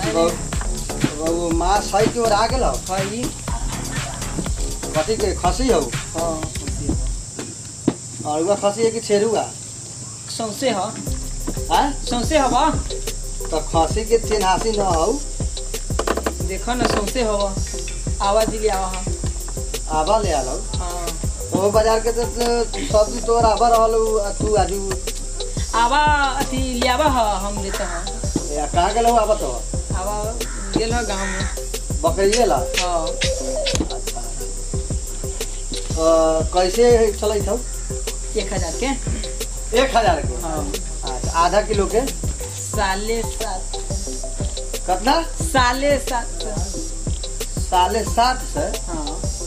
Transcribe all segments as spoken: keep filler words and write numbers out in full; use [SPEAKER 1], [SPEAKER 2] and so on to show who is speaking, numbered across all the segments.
[SPEAKER 1] वो माँ सही की ओर आ गेल हो
[SPEAKER 2] हई
[SPEAKER 1] कथी के खसी हो
[SPEAKER 2] हां
[SPEAKER 1] और वह खसी है कि छेरुआ
[SPEAKER 2] सौसे ह
[SPEAKER 1] हैं
[SPEAKER 2] सौसे हवा
[SPEAKER 1] तो खसी के चिन्हासी न हो
[SPEAKER 2] देखो ना सौसे हवा आवाज ले आवा हा
[SPEAKER 1] आबा ले आलो
[SPEAKER 2] हां
[SPEAKER 1] तो बाजार के तो सब्जी तोर आबा रहलो तू आजू
[SPEAKER 2] आवा अथी लियावा हा हम लेते हैं
[SPEAKER 1] या कहाँ गेलो आबा तो
[SPEAKER 2] आवा गेल हा गांव में
[SPEAKER 1] बकरिए ला
[SPEAKER 2] हां
[SPEAKER 1] अच्छा अ कैसे चलै छौ
[SPEAKER 2] एक हजार के
[SPEAKER 1] एक हजार के
[SPEAKER 2] हां
[SPEAKER 1] अच्छा आधा किलो के
[SPEAKER 2] साले सात
[SPEAKER 1] कितना
[SPEAKER 2] साले सात
[SPEAKER 1] साढ़े सात से
[SPEAKER 2] हाँ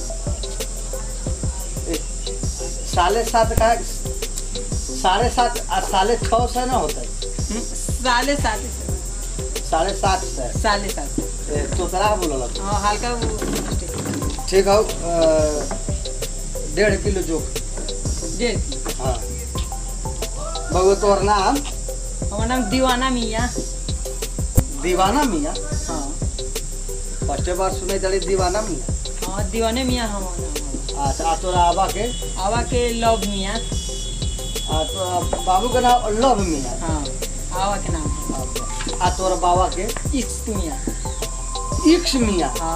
[SPEAKER 1] साढ़े सात का साढ़े सात साढ़े छः से ना होता है
[SPEAKER 2] साले सात
[SPEAKER 1] साढ़े सात से
[SPEAKER 2] साले सात
[SPEAKER 1] तो तरह बोलो लग
[SPEAKER 2] हाँ हल्का वो
[SPEAKER 1] ठीक है डेढ़ किलो जोख
[SPEAKER 2] जे
[SPEAKER 1] हाँ बगो तोर नाम
[SPEAKER 2] हमारा नाम दीवाना मियाँ
[SPEAKER 1] दीवाना मियाँ
[SPEAKER 2] हाँ
[SPEAKER 1] फर्स्ट बार सुने चले दीवाना मियाँ
[SPEAKER 2] हाँ दीवाने मियाँ हमारा
[SPEAKER 1] अच्छा आ तोरा आबा के
[SPEAKER 2] आवा के लव मियाँ
[SPEAKER 1] आ तो बाबू के नाम लव मियाँ
[SPEAKER 2] हाँ आवा के नाम
[SPEAKER 1] आ तोरा बाबा के
[SPEAKER 2] इक्स मियाँ
[SPEAKER 1] इक्स मियाँ
[SPEAKER 2] हाँ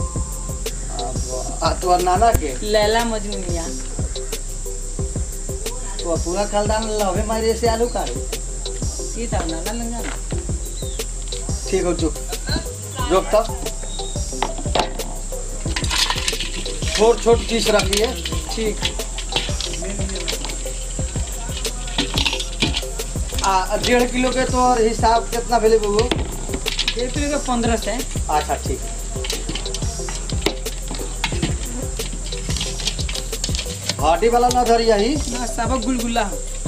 [SPEAKER 1] आ तोर नाना के
[SPEAKER 2] लैला मजनू मियाँ
[SPEAKER 1] तो पूरा खानदान लवे मारे से आलू काटे
[SPEAKER 2] ये था नाना लंगा
[SPEAKER 1] ठीक हो चुप रुक तब छोट छोट पीस रखिए
[SPEAKER 2] ठीक
[SPEAKER 1] आ डेढ़ किलो के तो हिसाब कितना भेले बबू
[SPEAKER 2] डेढ़ किलो के पंद्रह से
[SPEAKER 1] अच्छा ठीक हड्डी वाला ना धरी यही
[SPEAKER 2] ना सब गुलगुला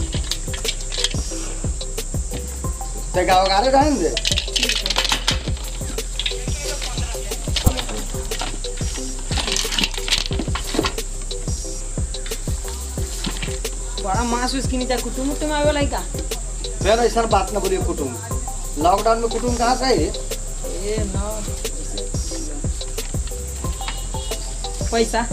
[SPEAKER 1] ते गाँव गारे रहें दे
[SPEAKER 2] बड़ा मांस उसकी नीचे कुटुम तुम आवे लाई का
[SPEAKER 1] फिर ऐसा बात ना बोलिए कुटुम लॉकडाउन में कुटुम कहाँ से है
[SPEAKER 2] ए ना पैसा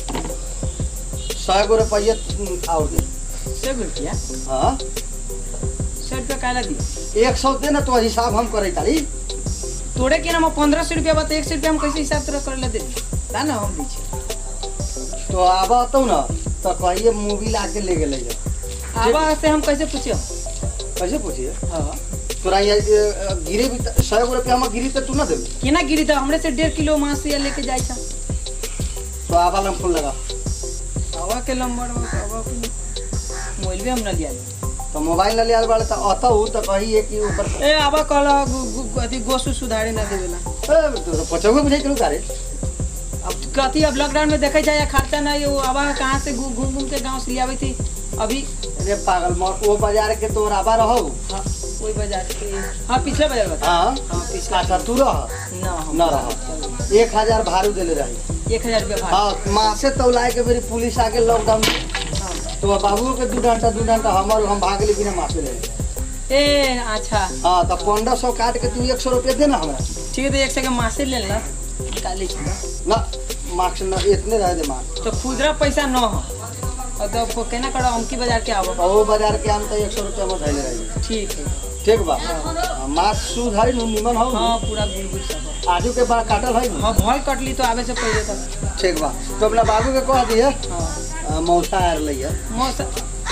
[SPEAKER 1] सौ गो रुपये और दे
[SPEAKER 2] सौ रुपया
[SPEAKER 1] हाँ
[SPEAKER 2] सौ रुपया काला दी
[SPEAKER 1] एक सौ दे ना तो हिसाब हम करे तारी
[SPEAKER 2] तोड़े के ना पंद्रह सौ रुपया बता एक सौ रुपया हम कैसे हिसाब तरह कर ले दे ता ना हम दी
[SPEAKER 1] तो आबा तो ना तो कहिए मूवी ला के ले गए
[SPEAKER 2] आवा से हम कैसे पूछियो
[SPEAKER 1] कैसे पूछिए
[SPEAKER 2] हाँ
[SPEAKER 1] तोरा ये गिरे भी सौ गो रुपया हम गिरी तो तू ना देबे
[SPEAKER 2] केना गिरी था हमरे से डेढ़ किलो मांस या लेके जाय था
[SPEAKER 1] तो आबा लम फूल लगा
[SPEAKER 2] आवा के लंबर आवा के मोबाइल भी हम ना लिया
[SPEAKER 1] तो मोबाइल ले आल वाले तो अता हूं तो कहिए कि ऊपर
[SPEAKER 2] ए आवा कहला अथी गोसु सुधारे ना देवेला
[SPEAKER 1] ए तो पचौगे बुझाई करू कारे
[SPEAKER 2] अब कथी अब लॉकडाउन में देखे जाए खर्चा नहीं वो आवा कहाँ से घूम घूम के गाँव से ले आवे थी अभी
[SPEAKER 1] अरे पागल मत वो बाजार के तोर आबा रहो
[SPEAKER 2] हाँ कोई बाजार के हाँ पिछले बाजार बता
[SPEAKER 1] हाँ
[SPEAKER 2] हाँ पिछला
[SPEAKER 1] अच्छा तू रह
[SPEAKER 2] ना हम
[SPEAKER 1] ना रह एक हजार भाड़ू देले रही
[SPEAKER 2] एक हजार रुपया भाड़ा
[SPEAKER 1] हाँ माँ से तो लाए के मेरी पुलिस आके लॉकडाउन में
[SPEAKER 2] हाँ
[SPEAKER 1] तो बाबू के दू घंटा दू घंटा हमार हम भाग ली बिना माफी ले
[SPEAKER 2] ए अच्छा
[SPEAKER 1] हाँ तो पंद्रह सौ काट के तू एक सौ रुपया देना हमरा
[SPEAKER 2] ठीक है तो एक सौ के मासे ले लेना निकाले
[SPEAKER 1] ना मार्क्स ना इतने रह दे मार्क्स
[SPEAKER 2] तो खुदरा पैसा न हो और तो कहना करो अमकी बाजार के आवो
[SPEAKER 1] वो बाजार के आम तो एक सौ रुपया में धैले रही
[SPEAKER 2] ठीक है
[SPEAKER 1] ठीक बा मार्क्स शुद्ध है नु निमन हो
[SPEAKER 2] हाँ पूरा गुलगुल सब
[SPEAKER 1] आजू के बाद काटल है
[SPEAKER 2] हाँ भल कटली तो आवे से पहले तक
[SPEAKER 1] ठीक बा तो अपना बाबू के कह दिए
[SPEAKER 2] हाँ
[SPEAKER 1] मौसा आर लइया
[SPEAKER 2] मौसा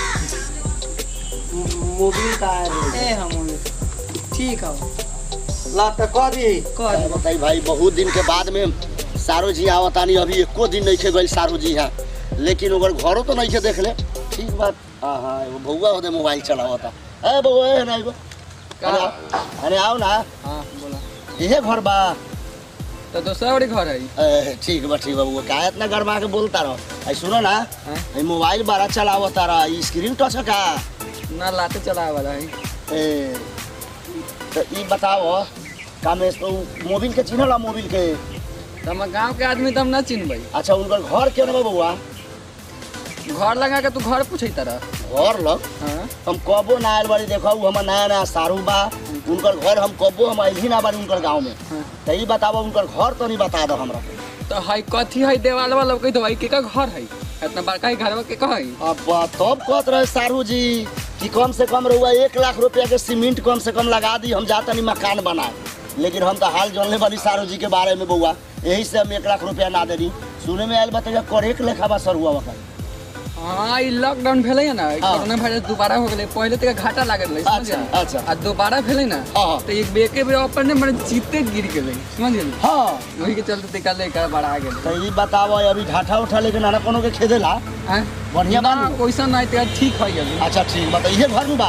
[SPEAKER 1] मोबिल का आर
[SPEAKER 2] ए हम ठीक है
[SPEAKER 1] ला तो कह दी
[SPEAKER 2] कह दे
[SPEAKER 3] बताई भाई बहुत दिन के बाद में सारो जी आवतानी अभी एको दिन नहीं खे गई सारो जी यहाँ लेकिन ओकर घरों तो नहीं खे देख ले ठीक बात हाँ हाँ वो भौआ होते मोबाइल चलावता है बउआ है ना एगो अरे आओ ना
[SPEAKER 2] हाँ बोला
[SPEAKER 3] इहे घर बा
[SPEAKER 2] तो दूसरा वाली घर है
[SPEAKER 3] ए, ठीक बा ठीक बा वो का इतना गरमा के बोलता रहो आई सुनो ना ये मोबाइल बड़ा चलावता रहा ई स्क्रीन टच का
[SPEAKER 2] ना लाते चला वाला है
[SPEAKER 3] ए तो ई बताओ का में तो मोबिल के चिन्हला मोबिल के
[SPEAKER 2] हम गांव के आदमी तब ना चिन्हबै
[SPEAKER 3] अच्छा उनका घर क्यों ना बउआ
[SPEAKER 2] घर लगा के तू घर पूछे तरह
[SPEAKER 3] घर लग
[SPEAKER 2] हाँ
[SPEAKER 3] हम कबो ना आयल बाड़ी देखो हम नया नया सारू बा उनकर घर हम कब्बो हम अइली ना बानी उनकर गांव में।
[SPEAKER 2] हाँ।
[SPEAKER 3] तो ई बताबो उनकर घर तो नहीं बता दो हमरा।
[SPEAKER 2] तो है कथी है देवाल वाला कोई दवाई के का घर है इतना बड़का ही घर के का है।
[SPEAKER 3] अब तब कहत रहे सारू जी कि कम से कम रहुआ एक लाख रुपया के सीमेंट कम से कम लगा दी, हम जाता नहीं मकान बनाए। लेकिन हम तो हाल जानले वाली सारू जी के बारे में बउआ, यही से हम एक लाख रुपया ना दे दी। सुने में आयल बताइए करेक लेखा बा सर हुआ वकर।
[SPEAKER 2] हाँ ई लॉकडाउन भेले है ना, कोरोना वायरस दोबारा हो गेले, पहले तक घाटा लागल रहे
[SPEAKER 3] अच्छा अच्छा
[SPEAKER 2] आ दोबारा भेले ना
[SPEAKER 3] हाँ।
[SPEAKER 2] तो एक बेके बेर ऊपर ने माने जीते गिर गेले समझ गेली।
[SPEAKER 3] हाँ
[SPEAKER 2] वही के चलते तक लेकर बड़ा आ गेले।
[SPEAKER 3] तो ई बताओ अभी घाटा उठा लेके नाना कोनो के खेदेला
[SPEAKER 2] हैं
[SPEAKER 3] बढ़िया
[SPEAKER 2] ना
[SPEAKER 3] बात।
[SPEAKER 2] वैसा नहीं तो ठीक है अभी।
[SPEAKER 3] अच्छा ठीक बताइए घर में बा।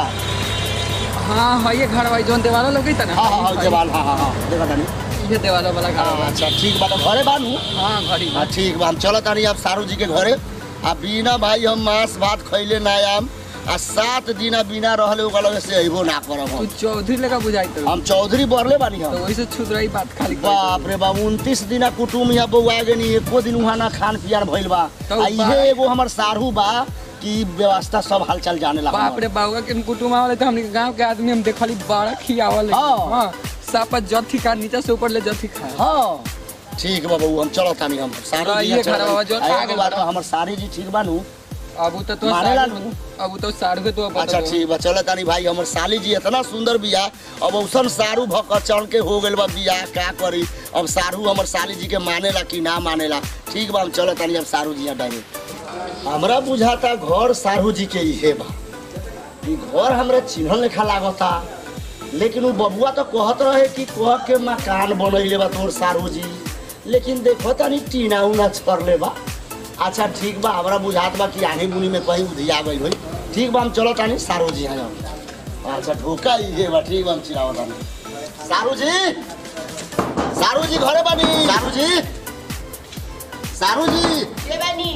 [SPEAKER 2] हाँ है ये घर भाई जोन देवाला लोग था ना।
[SPEAKER 3] हाँ हाँ देवाल हाँ हाँ हाँ देखा तानी
[SPEAKER 2] ये देवाला वाला घर
[SPEAKER 3] हाँ,
[SPEAKER 2] बा।
[SPEAKER 3] अच्छा ठीक बात घरे बानू।
[SPEAKER 2] हाँ घड़ी
[SPEAKER 3] हाँ ठीक बा हम चलत तानी अब सारू जी के घरे। आ बिना भाई हम मांस भात खैले ना आम आ सात दिन बिना रहले ओकरा से अइबो ना करब
[SPEAKER 2] तू
[SPEAKER 3] हम।
[SPEAKER 2] चौधरी लगा बुझाई तो
[SPEAKER 3] हम चौधरी बरले बानी हम।
[SPEAKER 2] तो वैसे छुद रही बात खाली
[SPEAKER 3] बाप रे बाप उनतीस दिन कुटुम यहाँ बउआ गनी, एको दिन वहाँ ना खान पियान भइल बा।
[SPEAKER 2] तो
[SPEAKER 3] आ इहे एगो हमर सारू बा कि व्यवस्था सब हालचाल जाने ला।
[SPEAKER 2] बाप रे बाबा के कुटुम वाले तो हमने गांव के आदमी हम देखली बड़ा खियावल
[SPEAKER 3] हाँ।
[SPEAKER 2] हां सापा जथी का नीचे से ऊपर ले जथी खा।
[SPEAKER 3] हाँ ठीक बा बबू हम चलत तानी हम सारू
[SPEAKER 2] तो
[SPEAKER 3] जी
[SPEAKER 2] ये घर बाबा जो
[SPEAKER 3] आ
[SPEAKER 2] आ
[SPEAKER 3] गइल बा हमर सारी जी ठीक बानू।
[SPEAKER 2] अब तो तो
[SPEAKER 3] माने ला
[SPEAKER 2] साढ़े अब तो साढ़े तो अब
[SPEAKER 3] अच्छा ठीक बा चलत तानी भाई हमर साली जी इतना सुंदर बिया। अब औसन सारू भक चढ़ के हो गइल बा बिया का करी। अब सारू हमर साली जी के मानेला कि ना मानेला। ठीक बा हम चलत तानी अब सारू जी डायरेक्ट। हमरा बुझाता घर सारू जी के इहे बा। ई घर हमरा चिन्हल लेखा लागता, लेकिन वो बबुआ तो कहत रहे कि कह के मकान बनैले बा तोर सारू जी, लेकिन देखो तानी टीना उना छरले बा। अच्छा ठीक बा हमरा बुझात बा कि आनी बुनी में कहीं उधिया गई होई। ठीक बा हम चलो तानी सारू जी हैं। अच्छा ढोका इहे बा ठीक बा हम चिरावत तानी। सारू जी सारू जी घरे बानी। सारू जी सारू जी
[SPEAKER 4] के बानी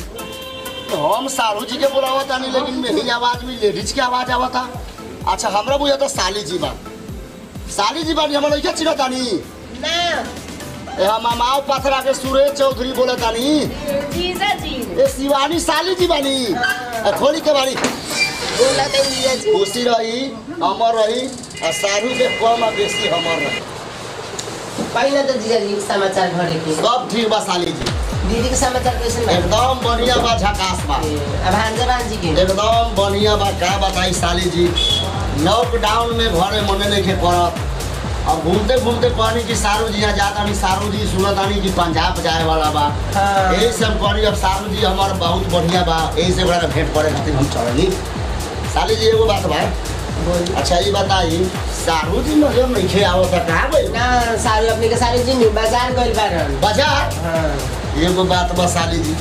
[SPEAKER 3] हम सारू जी के बुलावत तानी, लेकिन मेरी आवाज में लेडीज की आवाज आवता। अच्छा हमरा बुझाता साली जी बा। साली जी बानी हमरा लइका चिरत तानी
[SPEAKER 4] ना
[SPEAKER 3] ए हम मामाओ पथरा के सुरेश चौधरी बोलत तानी।
[SPEAKER 4] जीजा जी
[SPEAKER 3] ए शिवानी साली जी बानी। ए खोली के बानी
[SPEAKER 4] बोला तो जीजा जी
[SPEAKER 3] खुशी रही अमर रही आ सारू के कम आ बेसी हमर रही।
[SPEAKER 4] पहले तो जीजा जी समाचार घरे के
[SPEAKER 3] सब ठीक बा साली जी।
[SPEAKER 4] दीदी के समाचार कैसे बा
[SPEAKER 3] एकदम बढ़िया बा झकास बा
[SPEAKER 4] अब भांजे भांजी के
[SPEAKER 3] एकदम बढ़िया बा। का बताई साली जी लॉकडाउन में घरे मने नहीं के पड़त। अब घूमते घूमते कहनी कि सारू जी यहाँ जाता नहीं। सारू जी सुनत आनी कि पंजाब जाए वाला बा।
[SPEAKER 4] हाँ।
[SPEAKER 3] यही से हम कहनी अब सारू जी हमार बहुत बढ़िया बा, यही से ओकरा भेंट करे खातिर हम चलनी। साली जी एगो बात बा।
[SPEAKER 4] बोल
[SPEAKER 3] अच्छा ये बताई सारू जी नजर नहीं खे आवत कहाँ गई
[SPEAKER 4] ना सारू अपने के सारू जी नी बाजार गइल बारन
[SPEAKER 3] बाजार।
[SPEAKER 4] हां
[SPEAKER 3] एगो बात बा साली जी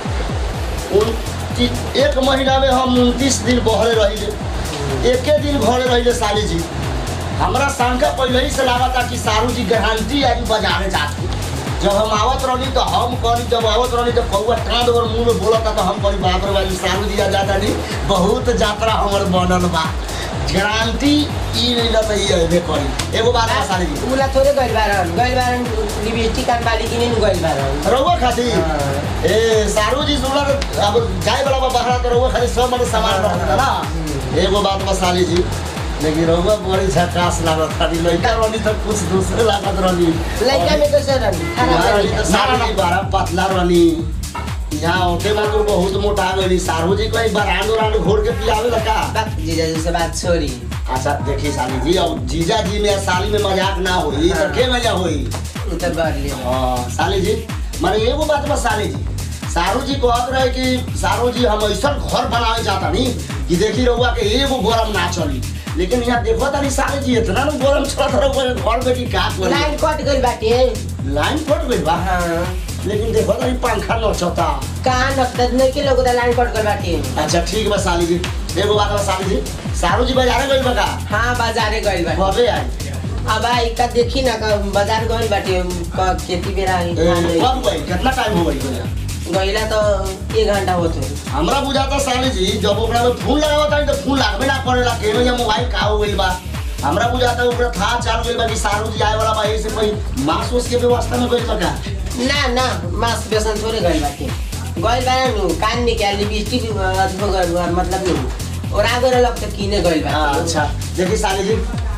[SPEAKER 3] उनतीस एक महीना में हम उनतीस दिन बहरे रही, एके दिन घरे रही साली जी। हमरा शंका पहले ही से लागता कि सारू जी गारंटी आज बाजारे जाती। जब हम आवत रही तो हम करी जब आवत रही तो कौआ टाँड और मुँह में बोलता तो हम करी बाप रे बाजी सारू जी आ जाता नहीं बहुत यात्रा हमर बनल बा। गारंटी ई नहीं रहता ये अबे करी। एगो बात बा साली जी
[SPEAKER 4] उला थोड़े गइल बारन गइल बारन लिपस्टिक कान वाली किने गइल बारन
[SPEAKER 3] रउआ खातिर
[SPEAKER 4] हाँ।
[SPEAKER 3] ए सारू जी सुनला तो अब जाए वाला बा बहरा तो रउआ खातिर सब मतलब सामान रहता ना। एगो बात बा साली जी लेकिन रउआ बड़ी झकास लागत खाली लइका रहनी तो कुछ दूसरे लागत रहनी।
[SPEAKER 4] लइका में कैसे रहन
[SPEAKER 3] यहाँ रहनी तो सारू जी बड़ा पतला रहनी। यहाँ होते में तो बहुत मोटा गई। सारू जी कोई बरांड उरांड घोर के पियावे लगा।
[SPEAKER 4] बात जीजा जी से बात छोड़ी
[SPEAKER 3] अच्छा देखिए साली जी अब जीजा जी में साली में मजाक ना होई तो के मजा होई।
[SPEAKER 4] उ त कर लियो
[SPEAKER 3] हाँ साली जी माने एगो बात बा साली जी सारू जी कहत रहे कि सारू जी हम ऐसा घर बनावे चाहता नहीं कि देखी रहुआ के एगो गरम ना चली। लेकिन यहाँ देखो तानी साली जी इतना ना गरम चलत रहुआ घर में कि का करी।
[SPEAKER 4] लाइन कट गइल बाटे
[SPEAKER 3] लाइन कट गइल बा
[SPEAKER 4] हां
[SPEAKER 3] लेकिन देखो तानी पंखा नचता।
[SPEAKER 4] कहाँ नकद नहीं के लोग लाइन कट गइल बाटे
[SPEAKER 3] अच्छा ठीक बा साली जी एगो बात बा साली जी सारू जी बाजारे गइल बा का
[SPEAKER 4] हाँ बाजारे गइल बाटे
[SPEAKER 3] कबे आई
[SPEAKER 4] अब आई का देखी ना का बाजार गइल बाटे क- खेती बेरा आई
[SPEAKER 3] कब गई कितना टाइम हो गई
[SPEAKER 4] गइला तो एक घंटा होते
[SPEAKER 3] हमरा बुझाता साली जी जब ओकरा में फोन लगावता तो फोन लागबे ना करेला केनो या मोबाइल का हो गइल बा। हमरा बुझाता ओकरा था चाल गइल बा कि सारू जी आए वाला बा ऐसे कोई मांस उस के व्यवस्था में गइल बा का।
[SPEAKER 4] ना ना मांस बेसन थोड़े गइल बाटे गइल बा नु कान में क्या लिपस्टिक अथवा गइल मतलब नु और आगे लग तो किने गइल बा।
[SPEAKER 3] हाँ, अच्छा देखिए साली जी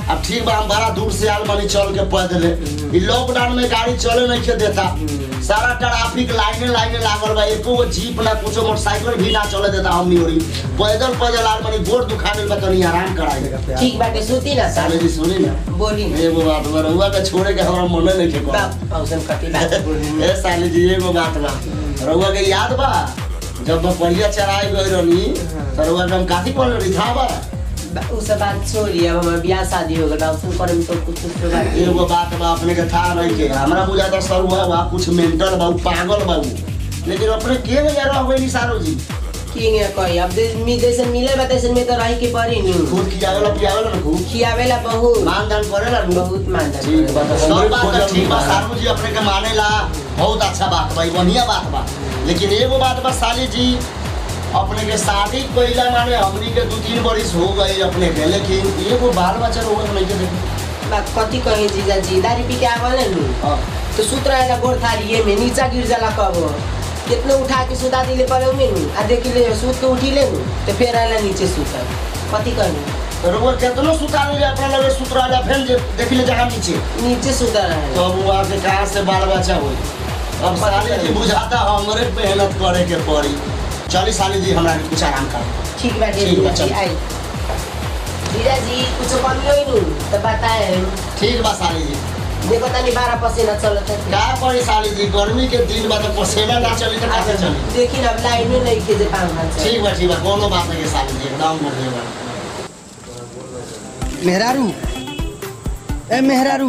[SPEAKER 3] अब ठीक बा हम बड़ा दूर से आल मानी चल के पैदल ई लॉकडाउन में गाड़ी चले नहीं के देता सारा ट्रैफिक लाइने लाइने लागल बा एको गो जीप ना कुछ मोटरसाइकिल भी ना चले देता हमनी ओरी पैदल पैदल आल मानी गोड़ दुखा देल बा तनी आराम कराई
[SPEAKER 4] ठीक बाटे सुती ना
[SPEAKER 3] साले जी सुनी ना
[SPEAKER 4] बोली
[SPEAKER 3] एगो बात बा रउआ के छोड़े के हमरा मन नहीं के
[SPEAKER 4] बाप औसन कटी बात बोली
[SPEAKER 3] ए साले जी एगो बात बा रउआ के याद बा जब मैं परिया चराई गई रहनी तो रउआ हम काठी पड़ रही था बा
[SPEAKER 4] उ सब बात छोड़ी अब हमार ब्याह शादी हो गल औसन करे में तो कुछ कुछ बात
[SPEAKER 3] एगो बात बा अपने के था नहीं के हमरा बुझाता सर हुआ बा कुछ मेंटल बा पागल बा लेकिन अपने के गया रह गई सारो जी
[SPEAKER 4] किंगे कही अब मी जैसे मिले बा तैसे में तो रही के पड़ी नी
[SPEAKER 3] खुद खियावेला पियावेला ना खूब
[SPEAKER 4] खियावेला बहुत
[SPEAKER 3] मान दान करेला ना
[SPEAKER 4] बहुत मानता
[SPEAKER 3] ठीक बात सब बात तो ठीक बा सारो जी अपने के मानेला बहुत अच्छा बात बा बढ़िया बात बा लेकिन एगो बात बा साली जी अपने के शादी कइला माने हमनी के दो तीन बरिस हो गई अपने के लेकिन एगो बाल बच्चा रोग नहीं के देखे
[SPEAKER 4] बात कथी कहे जीजा जी दारी पी के आवले नु
[SPEAKER 3] हां
[SPEAKER 4] तो सूत्र आएला गोड़ थारिए में नीचा गिर जाला कब कितने उठा के सुधा दिले पड़े में नु आ देख ले सूत के उठी ले नु तो फिर आएला नीचे सूता कथी कहनी
[SPEAKER 3] रोग केतनो सुता ले अपना लगे सूत्र आला फिर देख ले जगह नीचे
[SPEAKER 4] नीचे सुता रहे
[SPEAKER 3] तो वो आके कहां से बाल बच्चा होई अब साले जी बुझाता हमरे मेहनत करे के पड़ी चली साली जी हमरा के कुछ आराम कर
[SPEAKER 4] ठीक बा
[SPEAKER 3] ठीक बा,
[SPEAKER 4] जी आई जीजा जी कुछ कमी होई नु तो बताए
[SPEAKER 3] ठीक बा साली जी
[SPEAKER 4] देखो तनी बारह पसीना चलत है
[SPEAKER 3] का पड़ी साली जी गर्मी के दिन बा तो पसीना ना चली तो कैसे चली
[SPEAKER 4] देखिन अब लाइन में नहीं के जे पाऊं ना
[SPEAKER 3] ठीक बा ठीक बा कोनो बात नहीं साली जी एकदम बढ़िया बा
[SPEAKER 1] मेहरारू ए मेहरारू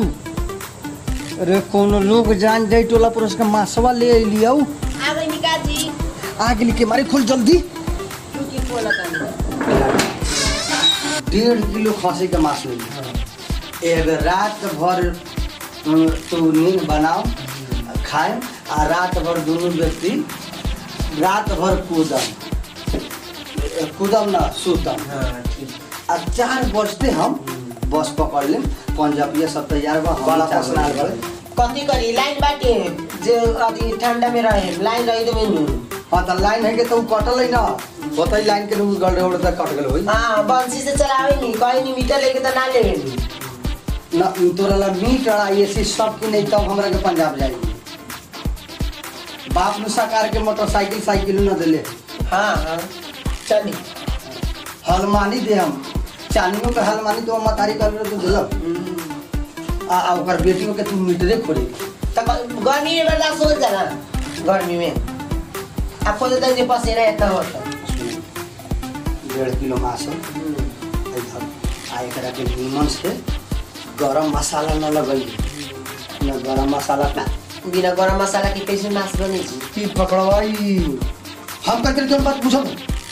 [SPEAKER 1] अरे कोनो लोग जान जाई टोला पर उसका मासवा ले लियाऊ
[SPEAKER 4] आ गई निका जी
[SPEAKER 1] आग लिखे मारे खोल जल्दी
[SPEAKER 4] रुकी बोला तनी
[SPEAKER 1] डेढ़ किलो खसी के मांस ले ली एक रात भर अम, तू नींद बनाओ खाए आ रात भर दोनों व्यक्ति रात भर कूदम कूदम ना सुतम
[SPEAKER 4] हां ठीक
[SPEAKER 1] आ चार बजते हम बस पकड़ लें पंजाबिया सब तैयार बा
[SPEAKER 3] बड़ा
[SPEAKER 1] चार
[SPEAKER 3] पसंद
[SPEAKER 1] बजे
[SPEAKER 3] आल
[SPEAKER 4] कथी करी लाइन बाटे जे अभी ठंडा में रहे लाइन रही तो मेनू
[SPEAKER 1] हाँ तो लाइन है के तो कटल है ना होता ही लाइन के लोग गड़े उड़े तक कट गए होई
[SPEAKER 4] हां बंसी से चलावे नी कहीं नी मीटर लेके तो ना लेवे नी
[SPEAKER 1] ना तोरा ला मीट अड़ा ये सी सब की नहीं तब हमरा के पंजाब जाएगी बाप नु सरकार के मोटरसाइकिल साइकिल न देले
[SPEAKER 4] हां हां चली
[SPEAKER 1] हलमानी दे हम चानियों के हलमानी तो मतारी कर तो दिलक आ आ ओकर बेटियों के तू मीटरे खोली
[SPEAKER 4] तब गर्मी में बर्दाश्त हो जाला गर्मी में आपको तो जे पसीना इतना होता
[SPEAKER 1] डेढ़ किलो मांस है इधर आ एकरा के नीमन से गरम मसाला न लगई न गरम मसाला का
[SPEAKER 4] बिना गरम मसाला के कैसे मांस बने छी
[SPEAKER 1] की पकड़वाई हम कहते तुम बात पूछो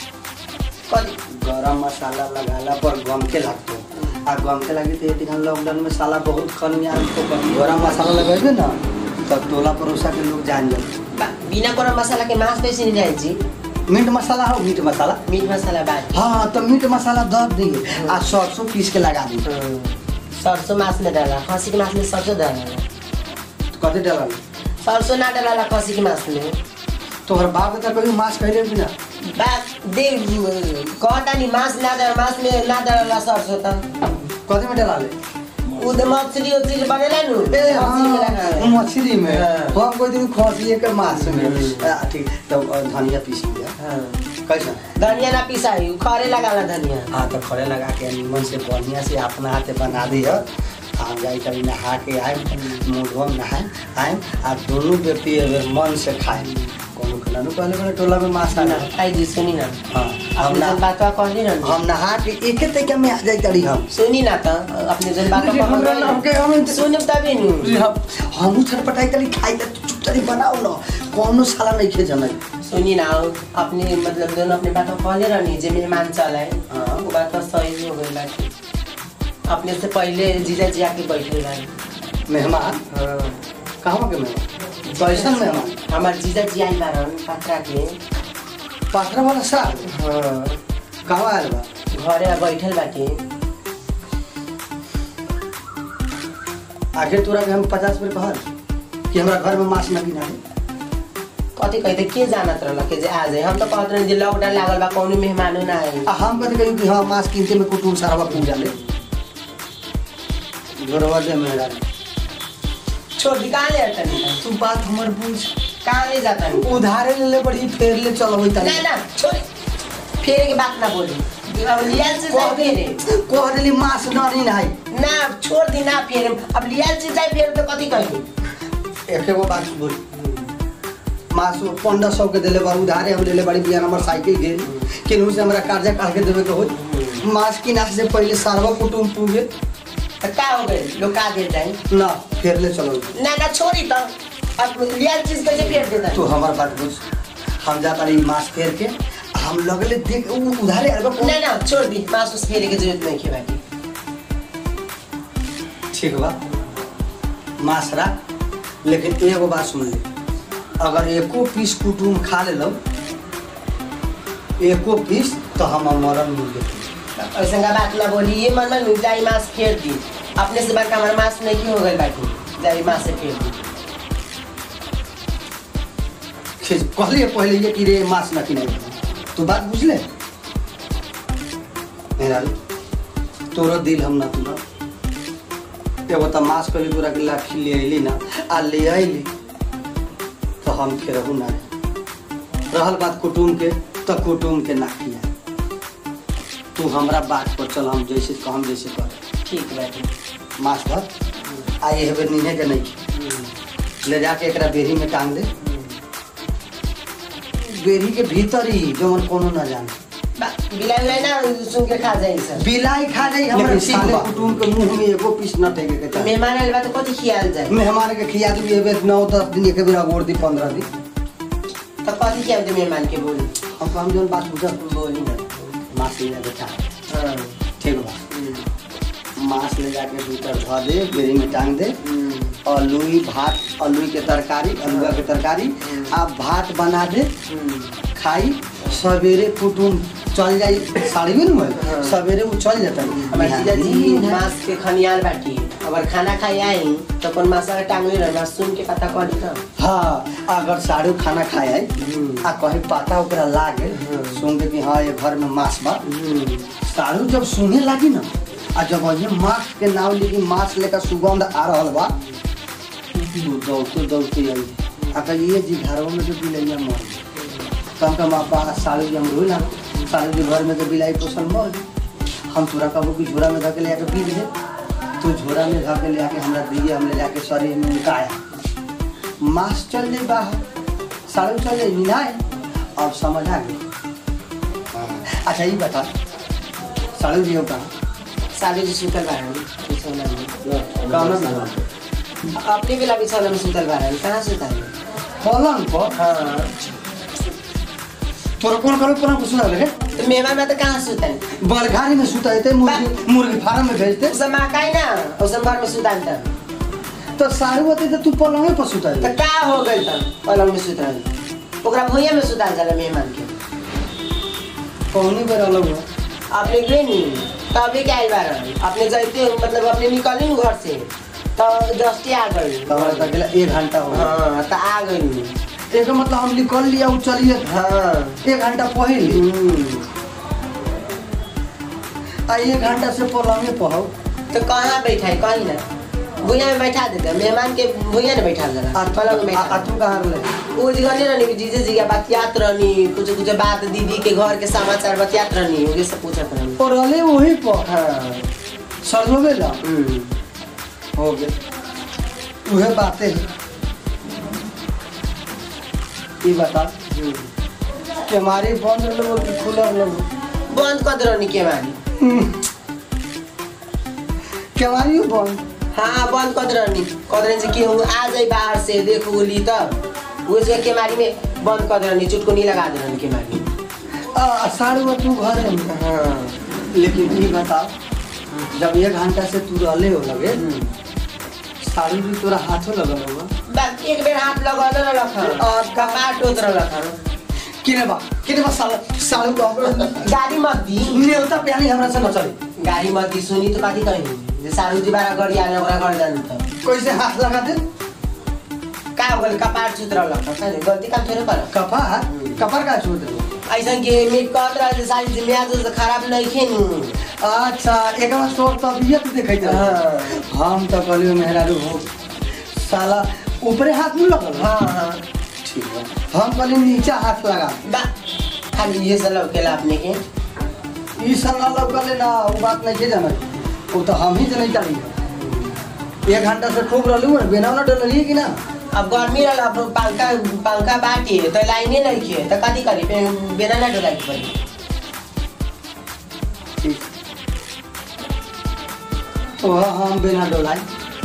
[SPEAKER 4] कथी
[SPEAKER 1] गरम मसाला लगाला पर गम के लगते आ गम के लगे तो ये लॉकडाउन में साला बहुत खन यार तो गरम मसाला लगेबे ना तब टोला पड़ोसा के लोग जान जाए
[SPEAKER 4] बिना गरम मसाला के मांस कैसे नहीं जाए जी
[SPEAKER 1] मीट मसाला हो मीट मसाला
[SPEAKER 4] मीट मसाला बात
[SPEAKER 1] हाँ तो मीट मसाला दब दिए आ सरसों पीस के लगा दी
[SPEAKER 4] सरसों मांस में डाला खसी के मांस में सरसों डाला
[SPEAKER 1] कथी डाला
[SPEAKER 4] सरसों ना डाला खसी के मांस में
[SPEAKER 1] तोहर बाप तो कभी मांस कहले भी ना
[SPEAKER 4] बात दे कहता नहीं मांस ना डाला मांस में ना डाला सरसों तब
[SPEAKER 1] कथी में डाला ले
[SPEAKER 4] उद मछली उछली बनेला नु
[SPEAKER 1] ए हाँ मछली में
[SPEAKER 4] हाँ।
[SPEAKER 1] हम कोई दिन खसिए के मांस में आ, ठीक तो धनिया पीस लिया
[SPEAKER 4] हां
[SPEAKER 1] कैसा
[SPEAKER 4] धनिया ना पिसाई खरे लगाला धनिया
[SPEAKER 1] हाँ तो खड़े लगा के नीमन से बढ़िया से अपना हाथे बना दिया हम जाए कभी नहा के आए मुँह नहाए आए आ दोनों व्यक्ति अगर मन से खाए कोनो खाना नु पहले पहले टोला में मांस आना
[SPEAKER 4] आई जी सुनी ना
[SPEAKER 1] हाँ हम
[SPEAKER 4] अपने
[SPEAKER 1] ना
[SPEAKER 4] जन बातवा कहनी ना
[SPEAKER 1] हम नहा के एक तरीका में आ जाए तड़ी हम
[SPEAKER 4] सुनी ना त अपने जन बातवा
[SPEAKER 1] हमरा नाम के हम
[SPEAKER 4] कहनी सुनब तबे नु
[SPEAKER 1] हम छटपटाई तड़ी खाई त चुप तड़ी बनाओ ना कोनो साला नहीं खे जनै
[SPEAKER 4] सुनी ना अपने मतलब दोनों अपने बातवा कहले रहनी जे मेहमान चलाए
[SPEAKER 1] हाँ।
[SPEAKER 4] वो बात सही हो गई बाकी अपने से पहले जीजा जी आके बैठे रहे
[SPEAKER 1] मेहमान
[SPEAKER 4] हां
[SPEAKER 1] कहाँ के मेहमान कैसन मेहमान
[SPEAKER 4] हमार जीजा जी आई बारन पत्रा के
[SPEAKER 1] पात्रा वाला साल
[SPEAKER 4] हां
[SPEAKER 1] कहाँ आयल बा
[SPEAKER 4] घरे आ बैठल बाटे
[SPEAKER 1] आखिर तोरा के हम पचास रुपये कहल कि हमरा घर में मांस न गिना
[SPEAKER 4] कथी कहते के जानत रहल के जे आ जाए हम तो कहत रहे जे लॉकडाउन लागल बा कौनो मेहमानो ना आए
[SPEAKER 1] आ हम कहते कहियो कि हाँ मांस कीनते में कुटुम सारा पूजा ले घरवा दे मेरा
[SPEAKER 4] छोड़ दी कहाँ ले आता नहीं
[SPEAKER 1] तू बात हमर पूछ
[SPEAKER 4] कहाँ ले जाता नहीं
[SPEAKER 1] उधारे ले ले बड़ी फेर ले चलो होई
[SPEAKER 4] ना ना छोड़ फेरे की बात ना बोली अब लियाल से जाए फेरे
[SPEAKER 1] कह देली मास नरी नहीं
[SPEAKER 4] ना छोड़ दी ना फेरे अब लियाल से जाए फेरे तो कथी कही
[SPEAKER 1] एक एगो बात बोल मास पंद्रह सौ के दिले बार उधारे हम ले ले बड़ी बिया नंबर साइकिल गेल केनहू से हमरा कर्जा काट के देवे के होई मास की नाश से पहले सारवा कुटुम पूगे
[SPEAKER 4] तो का हो गए लोग का दे जाए
[SPEAKER 1] ना फेर ले चलो
[SPEAKER 4] ना ना छोड़ी तो अब लियाल चीज कैसे फेर देता
[SPEAKER 1] तू हमार बात बुझ हम जाता रही मास फेर के हम लगले देख उ उधारे अरबा
[SPEAKER 4] ना ना छोड़ दी मास उस फेरे की जरूरत नहीं है बाकी
[SPEAKER 1] ठीक बा मास रख लेकिन एगो बात सुन ले अगर एको पीस कुटुम खा ले लो एको पीस तो हम मरन मिल गए
[SPEAKER 4] ऐसा का बात ना बोली ये मन में जाई मास फेर दी अपने से बड़का हमारा मास नहीं हो गए बाकी जाई मास से फेर दी
[SPEAKER 1] कहलिए पहले ये कि रे मास न किने तू बात बुझ ले मेरा तोरो दिल हम ना तुना एगो त मास कली तोरा के लाठी ले आइली ना आ ले आइली तो हम फिर रहू ना रहल बात कुटुम के तो कुटुम के ना किया तू हमरा बात पर चल हम जैसे कहम जैसे कर
[SPEAKER 4] ठीक बाकी
[SPEAKER 1] मास भर आए हेबे नीहे के नहीं ले जाके एकरा बेरी में टांग दे बेरी के भीतर ही जवन कोनो ना जाने
[SPEAKER 4] बिलाई उलाई ना सुन के खा जाए सर
[SPEAKER 1] बिलाई खा जाई हमरा साले कुटुम के मुंह में एगो पीस न टेके के ता
[SPEAKER 4] मेहमान आइल बा तो कथी खियाल जाए
[SPEAKER 1] मेहमान के खिया दी एबे नौ दस दिन एक बेर गोड़ दी पंद्रह दिन
[SPEAKER 4] तो कथी खियाल दे मेहमान के बोली
[SPEAKER 1] हम हम जन बात बुझ
[SPEAKER 4] बोली ना
[SPEAKER 1] मास ले बेटा
[SPEAKER 4] हां
[SPEAKER 1] ठीक बा मास ले जाके भीतर धो दे बेरी में टांग दे आलूई भात आलू के तरकारी आलूआ के तरकारी आ भात बना दे खाई सवेरे कुटुम चल जाई साड़ी में न सवेरे वो चल जाता
[SPEAKER 4] हमार जीजा जी मास के खनियाल बाटी अगर खाना खाई आई तो अपन मासा के टांगले रहना सुन के पता करी ना
[SPEAKER 1] हाँ अगर साड़ू खाना खाए आ कहीं पता ओकरा लागे सुन के कि हाँ ये घर में मांस बा साड़ू जब सुने लगी ना आ जब ये मांस के नाव लेके मांस लेकर सुगंध आ रहा बा दौड़ते दौड़ते आई आ ये जी घरों में जो बिलैया मर तो हम मापा साड़ू जी हम रोई ना साड़ू जी घर में तो बिलाई पोसल मर हम तोरा कबो की झोरा में धके ले आके पी दे तो झोरा में धके ले आके हमरा दिए हम ले जाके शरीर में निकाया मांस चल जाए बाहर साड़ू चल जाए निनाए अब समझ आ गई अच्छा ये बता साड़ू जी हो कहाँ
[SPEAKER 4] साड़ू जी सुतल बारन बिछौना में
[SPEAKER 1] कहाँ ना
[SPEAKER 4] अपने बेला बिछौना में सुतल बारन कहाँ सुतल
[SPEAKER 1] पलंग पर
[SPEAKER 4] हाँ
[SPEAKER 1] तोरा कौन करो पुराना कुछ सुना लगे
[SPEAKER 4] तो मेहमान में तो कहाँ सुतल
[SPEAKER 1] बलघारी में सुता थे मुर्गी मुर्गी फार्म में भेजते
[SPEAKER 4] उसे मकाई ना उसे घर में सुतल था
[SPEAKER 1] तो साड़ू होते तो तू पलंग पर सुता
[SPEAKER 4] तो का हो गई था पलंग में सुतल ओकरा भुइया में सुतल जाला मेहमान के
[SPEAKER 1] कौनी बेर अलग हुआ
[SPEAKER 4] आपने गए नहीं तभी क्या आई बार आपने जाते मतलब अपने निकले नहीं घर से तो दस्ती आ गई
[SPEAKER 1] हमारा तक एक घंटा हो गया
[SPEAKER 4] हाँ तो आ गई
[SPEAKER 1] एक मतलब हम निकल लिया वो चलिए
[SPEAKER 4] हाँ
[SPEAKER 1] एक घंटा पहले आ एक घंटा से पलंग में पढ़ो
[SPEAKER 4] तो कहाँ बैठा है कहीं ना भुइया में बैठा देते मेहमान के भुइया में बैठा देना पलंग में
[SPEAKER 1] आ तू कहाँ रहे
[SPEAKER 4] वो जगह नहीं रहनी जीजे जी के बतियात रहनी कुछ कुछ बात दीदी के घर के समाचार बतियात रहनी वो सब पूछत रहनी
[SPEAKER 1] और रहले वही पर
[SPEAKER 4] हाँ
[SPEAKER 1] सरलो बेला हो गए वह बातें हैं ये बता कि हमारे बंद लोगों की खुला लोगों
[SPEAKER 4] बंद कर रहनी के मारी
[SPEAKER 1] क्या हमारी बंद
[SPEAKER 4] हाँ बंद कर रहनी कर रहनी कि हम आ जाए बाहर से देखो बोली तब वो जो के मारी में बंद कर रहनी चुटकुनी लगा दे रहनी के मारी
[SPEAKER 1] आ साढ़े तू घर है
[SPEAKER 4] हाँ
[SPEAKER 1] लेकिन ये बता जब एक घंटा से तू रहले हो लगे साड़ी भी तोरा हाथों लगल होगा
[SPEAKER 4] बस एक बेर हाथ लगा ना रखन और कपाट उतर रखन
[SPEAKER 1] किने बा किने बा साल साल को
[SPEAKER 4] गाड़ी मत दी
[SPEAKER 1] नेवता प्यानी हमरा से न चली
[SPEAKER 4] गाड़ी मत दी सुनी तो काटी कहीं जे सारू जी बारा गाड़ी आने ओकरा कर जान त
[SPEAKER 1] कैसे हाथ लगा दे
[SPEAKER 4] का हो गल कपाट सुतर रखन गलती काम थोड़े कर
[SPEAKER 1] कपार कपार का छोड़ दे
[SPEAKER 4] ऐसा के मैं कहत रहा सारी जिम्मेदार तो खराब नहीं खेनू।
[SPEAKER 1] अच्छा एक बार तोर तबियत देखे
[SPEAKER 4] हाँ।
[SPEAKER 1] हम तो कहलियो मेहरारू हो साला ऊपरे हाथ नहीं लगल।
[SPEAKER 4] हाँ हाँ
[SPEAKER 1] ठीक है हम कहली नीचा हाथ लगा
[SPEAKER 4] बा खाली ये सब लौकेला अपने के
[SPEAKER 1] ई सब ना लौकले ना वो बात नहीं के जाना वो तो हम ही नहीं चली एक घंटा से खूब रहलू बेना ना डलिए कि ना।
[SPEAKER 4] अब गर्मी रहल अब पंखा पंखा बाटे तो लाइने नहीं खे तो कथी करी बेना ना डोलाई पड़ी।
[SPEAKER 1] ठीक तो हम बिना डोलाई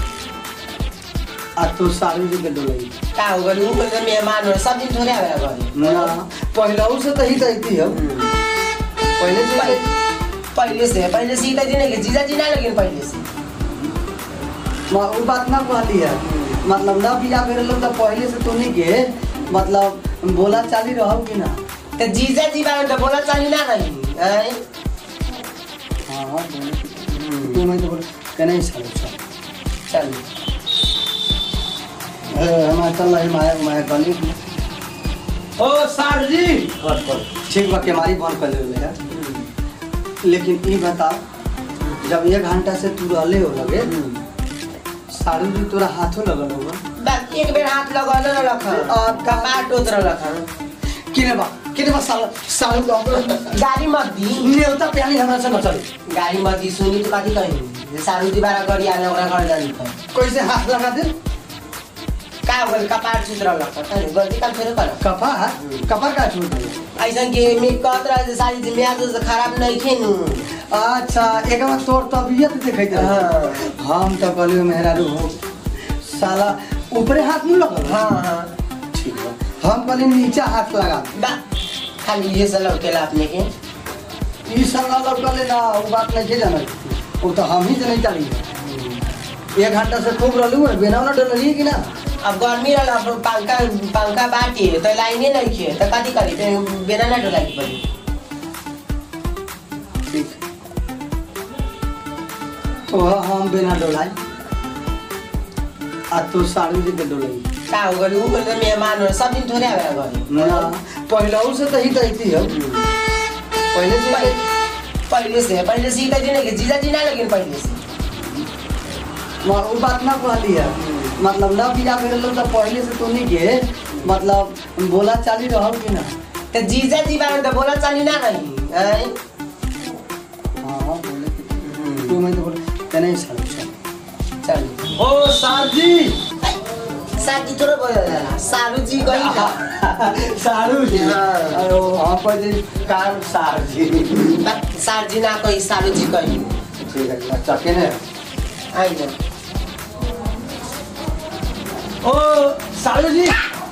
[SPEAKER 1] आ तू सारू जी के डोलाई
[SPEAKER 4] का हो गई ऊ कोई मेहमान हो सब दिन थोड़े आवेला घरे
[SPEAKER 1] ना पहले से तो ही देती है पहले से
[SPEAKER 4] पहले से पहले से ही तो दिन के जीजा जी ना लगे पहले से
[SPEAKER 1] वो बात ना कहली है मतलब ना बिया मेरे लोग तो पहले से तो नहीं के मतलब बोला चाली रहो कि ना
[SPEAKER 4] तो जीजा जी बारे तो बोला चाली ना रही हैं।
[SPEAKER 1] हाँ हाँ बोले तू मैं तो बोल कहना ही सारू चल
[SPEAKER 4] चल
[SPEAKER 1] हमारे चल रही माया माया गली
[SPEAKER 2] ओ सार जी
[SPEAKER 1] कर कर ठीक बा केमारी बंद कर ले यार लेकिन ये बताओ जब एक घंटा से तू रहले हो लगे सारू जी तोरा हाथों लगल होगा
[SPEAKER 4] बस एक बेर हाथ लगा ले रख और कपार टोत रख
[SPEAKER 1] किने बा किने बा साल सारू
[SPEAKER 4] गाड़ी मत दी
[SPEAKER 1] नेवता प्यानी हमरा से मचल
[SPEAKER 4] गाड़ी मत दी सुनी तो कथी कही सारू जी बारा गाड़ी आने ओकरा घर जानी था
[SPEAKER 1] कैसे हाथ लगा दे
[SPEAKER 4] का हो गल कपार चित्र लग त गलती काम फेर कर
[SPEAKER 1] कपा कपा का छूट
[SPEAKER 4] ऐसा के मैं कहत रहा सारी जिम्मेदार तो खराब नहीं खेनू।
[SPEAKER 1] अच्छा एक बार तोर तबियत देखे
[SPEAKER 4] हाँ।
[SPEAKER 1] हम तो कहलियो मेहरारू हो साला ऊपरे हाथ नहीं लगल।
[SPEAKER 4] हाँ हाँ
[SPEAKER 1] ठीक है हम कहली नीचा हाथ लगा
[SPEAKER 4] बा खाली ये सब लौकेला अपने के
[SPEAKER 1] ई सब ना लौकले ना वो बात नहीं के जाना वो तो हम ही नहीं चली एक घंटा से खूब रहलू बेना ना डलिए कि ना।
[SPEAKER 4] अब गर्मी रहल अब पंखा पंखा बाटे तो लाइने नहीं खे तो कथी करी बेना ना डोलाई पड़ी।
[SPEAKER 1] ठीक तो हम बिना डोलाई आ तू सारू जी के डोलाई
[SPEAKER 4] का हो गल ऊ कोई मेहमान हो सब दिन थोड़े आवेला घरे
[SPEAKER 1] ना पहले से तो ही देती है पहले से
[SPEAKER 4] पहले से पहले से ही तो दिन के जीजा जी ना लगे पहले से
[SPEAKER 1] वो बात ना कहली है मतलब ना बिया मेरे लोग तो पहले से तो नहीं के मतलब बोला चाली रहो कि ना।
[SPEAKER 4] तो जीजा जी बारे तो बोला चाली ना रही हैं।
[SPEAKER 1] हाँ बोले तू मैं तो बोले कहना ही सारू चल
[SPEAKER 4] चल
[SPEAKER 1] ओ सार जी
[SPEAKER 4] साथी थोड़ा बोला जाला सारू जी गई था
[SPEAKER 1] सारू जी
[SPEAKER 4] हाँ।
[SPEAKER 1] अरे वहाँ पर जी कार सार जी
[SPEAKER 4] सार जी ना कही सारू जी कही
[SPEAKER 1] ठीक है अच्छा केने
[SPEAKER 4] आई ना
[SPEAKER 1] ओ सारू जी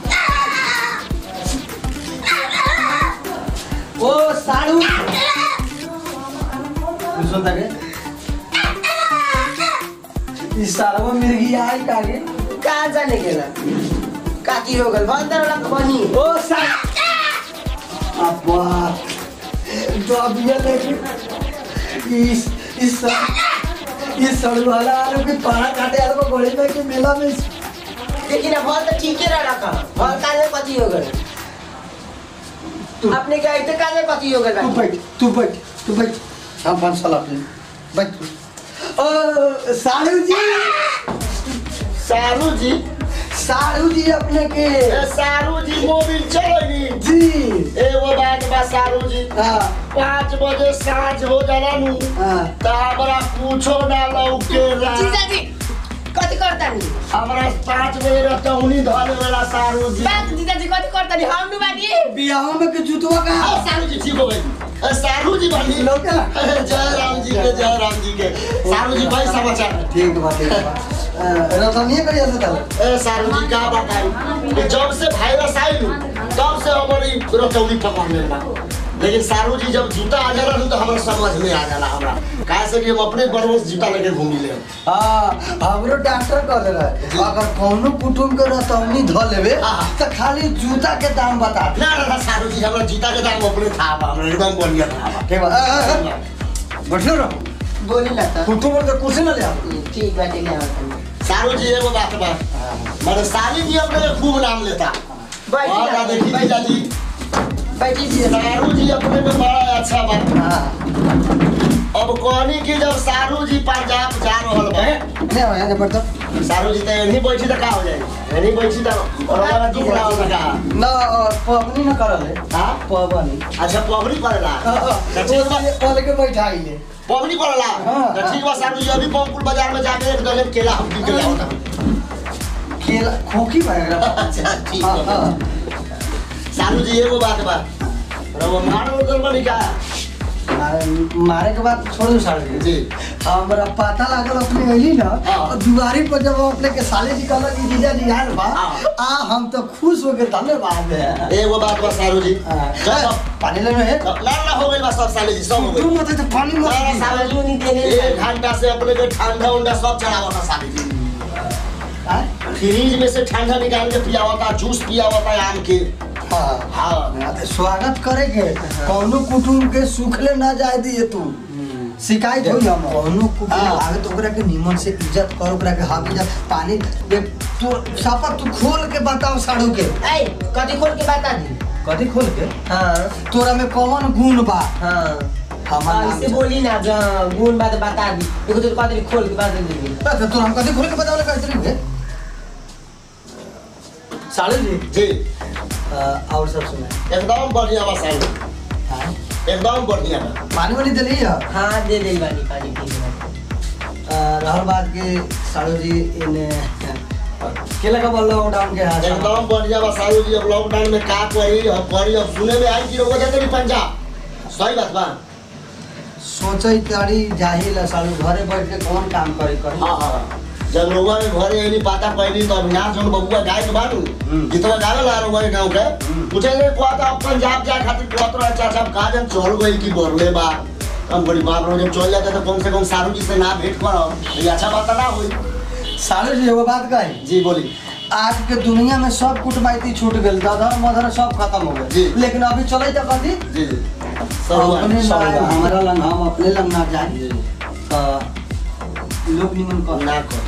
[SPEAKER 1] ओ सारू सुनता के इस सारा में मिर्गी आई कागे
[SPEAKER 4] कहाँ जाने के ना काकी हो गल बंदर वाला बनी
[SPEAKER 1] ओ सार अब्बा तो अब ये देख इस इस इस सड़ू वाला आलू के पारा काटे आलू को गोली में के मेला में
[SPEAKER 4] लेकिन अब फल तो ठीक ही रहा का फल काले पति हो गए अपने क्या इतने काले पति हो गए
[SPEAKER 1] तू बैठ तू बैठ तू बैठ हम पांच साल अपने बैठ ओ सारू जी
[SPEAKER 3] सारू जी
[SPEAKER 1] सारू जी अपने के
[SPEAKER 3] ए सारू जी मोबिल चलेगी
[SPEAKER 1] जी
[SPEAKER 3] ए वो बात बा सारू जी
[SPEAKER 1] हाँ
[SPEAKER 3] पाँच बजे साँझ हो जाला नु
[SPEAKER 1] हाँ
[SPEAKER 3] त हमरा पूछो ना लौके रा
[SPEAKER 4] जीजा जी कथी करता नी
[SPEAKER 3] हमरा पाँच बजे रतौनी धरे वाला सारू जी
[SPEAKER 4] बात जीजा जी कथी करता नी हम नु बानी
[SPEAKER 1] बियाह में के जुतवा का
[SPEAKER 3] आ सारू जी ठीक हो गई ए सारू जी बनी
[SPEAKER 1] लौकेला
[SPEAKER 3] जय राम जी के जय राम जी के सारू जी भाई समाचार
[SPEAKER 1] ठीक बा ठीक बा रतनिया करिया से तल
[SPEAKER 3] ए सारू जी का बताई जब से वायरस आई नु तब से हमारी रतौनी पकड़ने बा लेकिन सारू जी जब जूता आ जाला तो हमारा समझ में आ जाला हमरा काहे से कि हम अपने बरवस जूता लेके घूमी ले
[SPEAKER 1] हां हमरो डॉक्टर कह देला अगर कोनो कुटुंब के रतौनी ध लेबे त खाली जूता के दाम बता
[SPEAKER 3] ना ना सारू जी हमरा जूता के दाम अपने था बा हमरा एकदम बढ़िया था बा
[SPEAKER 1] के बा बैठो रहो
[SPEAKER 4] बोली ना तो
[SPEAKER 1] कुटुंब के कुर्सी ना ले आओ
[SPEAKER 4] ठीक बाटे ले आओ
[SPEAKER 3] सारू जी एगो बात बा माने साली जी अपने खूब नाम लेता
[SPEAKER 4] बैठ
[SPEAKER 3] और
[SPEAKER 4] जा,
[SPEAKER 3] देखी
[SPEAKER 4] बैठ।
[SPEAKER 3] जीजा जी
[SPEAKER 4] बैठी जी
[SPEAKER 3] सारू जी अपने में बड़ा अच्छा बात।
[SPEAKER 1] हाँ
[SPEAKER 3] अब कहनी कि जब सारू जी पंजाब जा रहल बा
[SPEAKER 1] नहीं हो यहाँ पर तो
[SPEAKER 3] सारू जी तो यहीं बैठी तो का हो जाए यहीं बैठी तो और हमारा दुख ना हो सका
[SPEAKER 1] ना पवनी न करल है
[SPEAKER 3] हां
[SPEAKER 1] पवनी
[SPEAKER 3] अच्छा पवनी करेला तो ठीक बा
[SPEAKER 1] पहले के बैठाई ले
[SPEAKER 3] पवनी करेला तो ठीक बा सारू जी अभी पवनपुर बाजार में जाके एक डले केला हम पी के लाओ
[SPEAKER 1] केला खोखी बनेगा
[SPEAKER 3] अच्छा ठीक
[SPEAKER 1] हाँ
[SPEAKER 3] बा
[SPEAKER 1] हाँ
[SPEAKER 3] सारू जी एगो बात बा रवा मार उधर बनी का
[SPEAKER 1] मारे के बाद छोड़ साले
[SPEAKER 3] जी
[SPEAKER 1] हमरा पता लागल अपने अइली ना
[SPEAKER 3] हाँ।
[SPEAKER 1] दुआरी पर जब अपने के साले जी कहल कि जीजा जी आयल बा
[SPEAKER 3] हाँ।
[SPEAKER 1] आ हम तो खुश हो गए धन्यवाद है
[SPEAKER 3] एगो बात बा सारू जी
[SPEAKER 1] जब पानी लेने है
[SPEAKER 3] लाला हो गई बा सब साले जी सब हो
[SPEAKER 1] तू
[SPEAKER 3] गई
[SPEAKER 1] मत तो पानी मत
[SPEAKER 3] सारा
[SPEAKER 1] पी।
[SPEAKER 3] साले
[SPEAKER 4] सालू नहीं देने
[SPEAKER 3] एक घंटा से अपने के ठंडा उंडा सब चढ़ावा था साले जी
[SPEAKER 1] आय?
[SPEAKER 3] फ्रिज में से ठंडा निकाल के पिया होता जूस पिया होता आम के
[SPEAKER 1] हाँ
[SPEAKER 3] हाँ
[SPEAKER 1] तो स्वागत करे के कौनो कुटुम के सुखले ना जाए दिए तू शिकायत होई हम कौनो कुटुम
[SPEAKER 3] हाँ।
[SPEAKER 1] आगे तो ओकरा के निमन से इज्जत कर ओकरा के हक इज्जत पानी दे तू सापा तू खोल के बताओ साड़ू के
[SPEAKER 4] ऐ कथी खोल के बता दी
[SPEAKER 1] कथी खोल के
[SPEAKER 4] हाँ
[SPEAKER 1] तोरा में कौन गुण बा
[SPEAKER 4] हाँ
[SPEAKER 1] हमार
[SPEAKER 4] हाँ,
[SPEAKER 1] नाम
[SPEAKER 4] इससे
[SPEAKER 1] से-
[SPEAKER 4] बोली ना ग- गुण बात बता दी देखो तो कथी खोल के बता दी
[SPEAKER 1] तो तू हम कथी खोल के बतावले कैसे नहीं साड़ू जी
[SPEAKER 3] जी
[SPEAKER 1] अ, और सब सुना
[SPEAKER 3] एकदम बढ़िया बा साले
[SPEAKER 1] हाँ?
[SPEAKER 3] एकदम बढ़िया बा
[SPEAKER 1] पानी वाली दिली है
[SPEAKER 4] हाँ दे दे बानी पानी पी के
[SPEAKER 1] रहल बात के साड़ू जी इन केला का बोल लॉकडाउन के हाथ
[SPEAKER 3] एकदम बढ़िया बा सारू जी अब लॉकडाउन में का करी अब करी अब सुने में आई कि रोग जाते नहीं पंजाब सही बात बा
[SPEAKER 1] सोचे तारी जाहिल है साड़ू घरे बैठ के कौन काम करे करे
[SPEAKER 3] हाँ हाँ जब रोगा में घरे आईली पाता पहली तो अविनाश जोन बबुआ गाय के बानू जितना गावे ला रोगा के गांव के पूछे ले को तो पंजाब जा खातिर कहत रहा चाचा का जन चल गई कि बोरले बा हम बड़ी बात रो जब चल जाता तो कम से कम सारू जी से ना भेंट करो ये अच्छा बात ना होई
[SPEAKER 1] साड़ू जी एगो बात कही
[SPEAKER 3] जी बोली
[SPEAKER 1] आज के दुनिया में सब कुटमाइती छूट गई दादा मदर सब खत्म हो
[SPEAKER 3] जी।
[SPEAKER 1] गए लेकिन अभी चले तो कथी
[SPEAKER 3] जी जी सब
[SPEAKER 1] अपने
[SPEAKER 3] सब
[SPEAKER 1] ना- हमारा लंग हम अपने लंग ना जाए
[SPEAKER 3] जी
[SPEAKER 1] तो लोग निमन कर
[SPEAKER 3] ना कर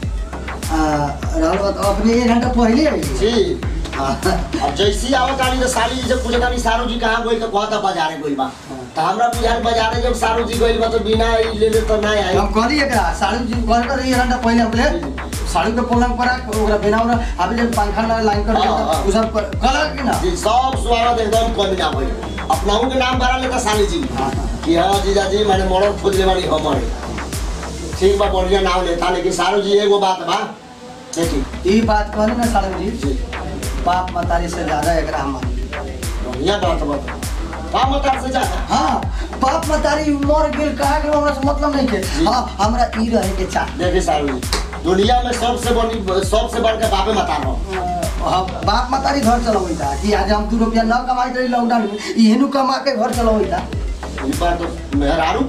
[SPEAKER 1] रहल बात अपने एक घंटा पहले आई
[SPEAKER 3] जी अब जैसी आवत आनी तो साली जी से पूछत आनी सारू जी कहाँ गई तो कहता बाजारे गई बा तो हमरा बुझाल बाजारे जब सारू जी गई बा तो बिना ई ले ले तो ना आई
[SPEAKER 1] हम कहली एकरा साड़ू जी घर कर एक घंटा पहले अपने साड़ू के पलंग पर ओकरा बिना ओकरा अभी जब पंखा ना लाइन कर
[SPEAKER 3] हाँ, हाँ।
[SPEAKER 1] उ सब कलर की ना
[SPEAKER 3] जी सब स्वागत एकदम कम ना होई अपनाऊ के नाम भरा लेता साली जी
[SPEAKER 1] हाँ, हाँ।
[SPEAKER 3] कि हाँ जीजा जी मैंने मरद खोज ले वाली हमारे ठीक बा बढ़िया नाम लेता लेकिन सारू जी एगो बात बा देखी
[SPEAKER 1] ये बात कहली ना साड़ू जी
[SPEAKER 3] जी
[SPEAKER 1] बाप मतारी से ज्यादा एकरा हम मानी।
[SPEAKER 3] बढ़िया बात बा का मतार से जाता
[SPEAKER 1] हाँ बाप मतारी मर गेल कहा गेल हमरा से मतलब नहीं के
[SPEAKER 3] जी।
[SPEAKER 1] हाँ हमरा ई रहे के चाह
[SPEAKER 3] देखी सारू जी दुनिया में सबसे बड़ी सबसे बढ़ के बापे मतार हो
[SPEAKER 1] हाँ, बाप मतारी घर चलबै था कि आज हम दू रुपया न कमाई रही लॉकडाउन में इहेनु कमा के घर चलबै था
[SPEAKER 3] ई बात तो मेहरारू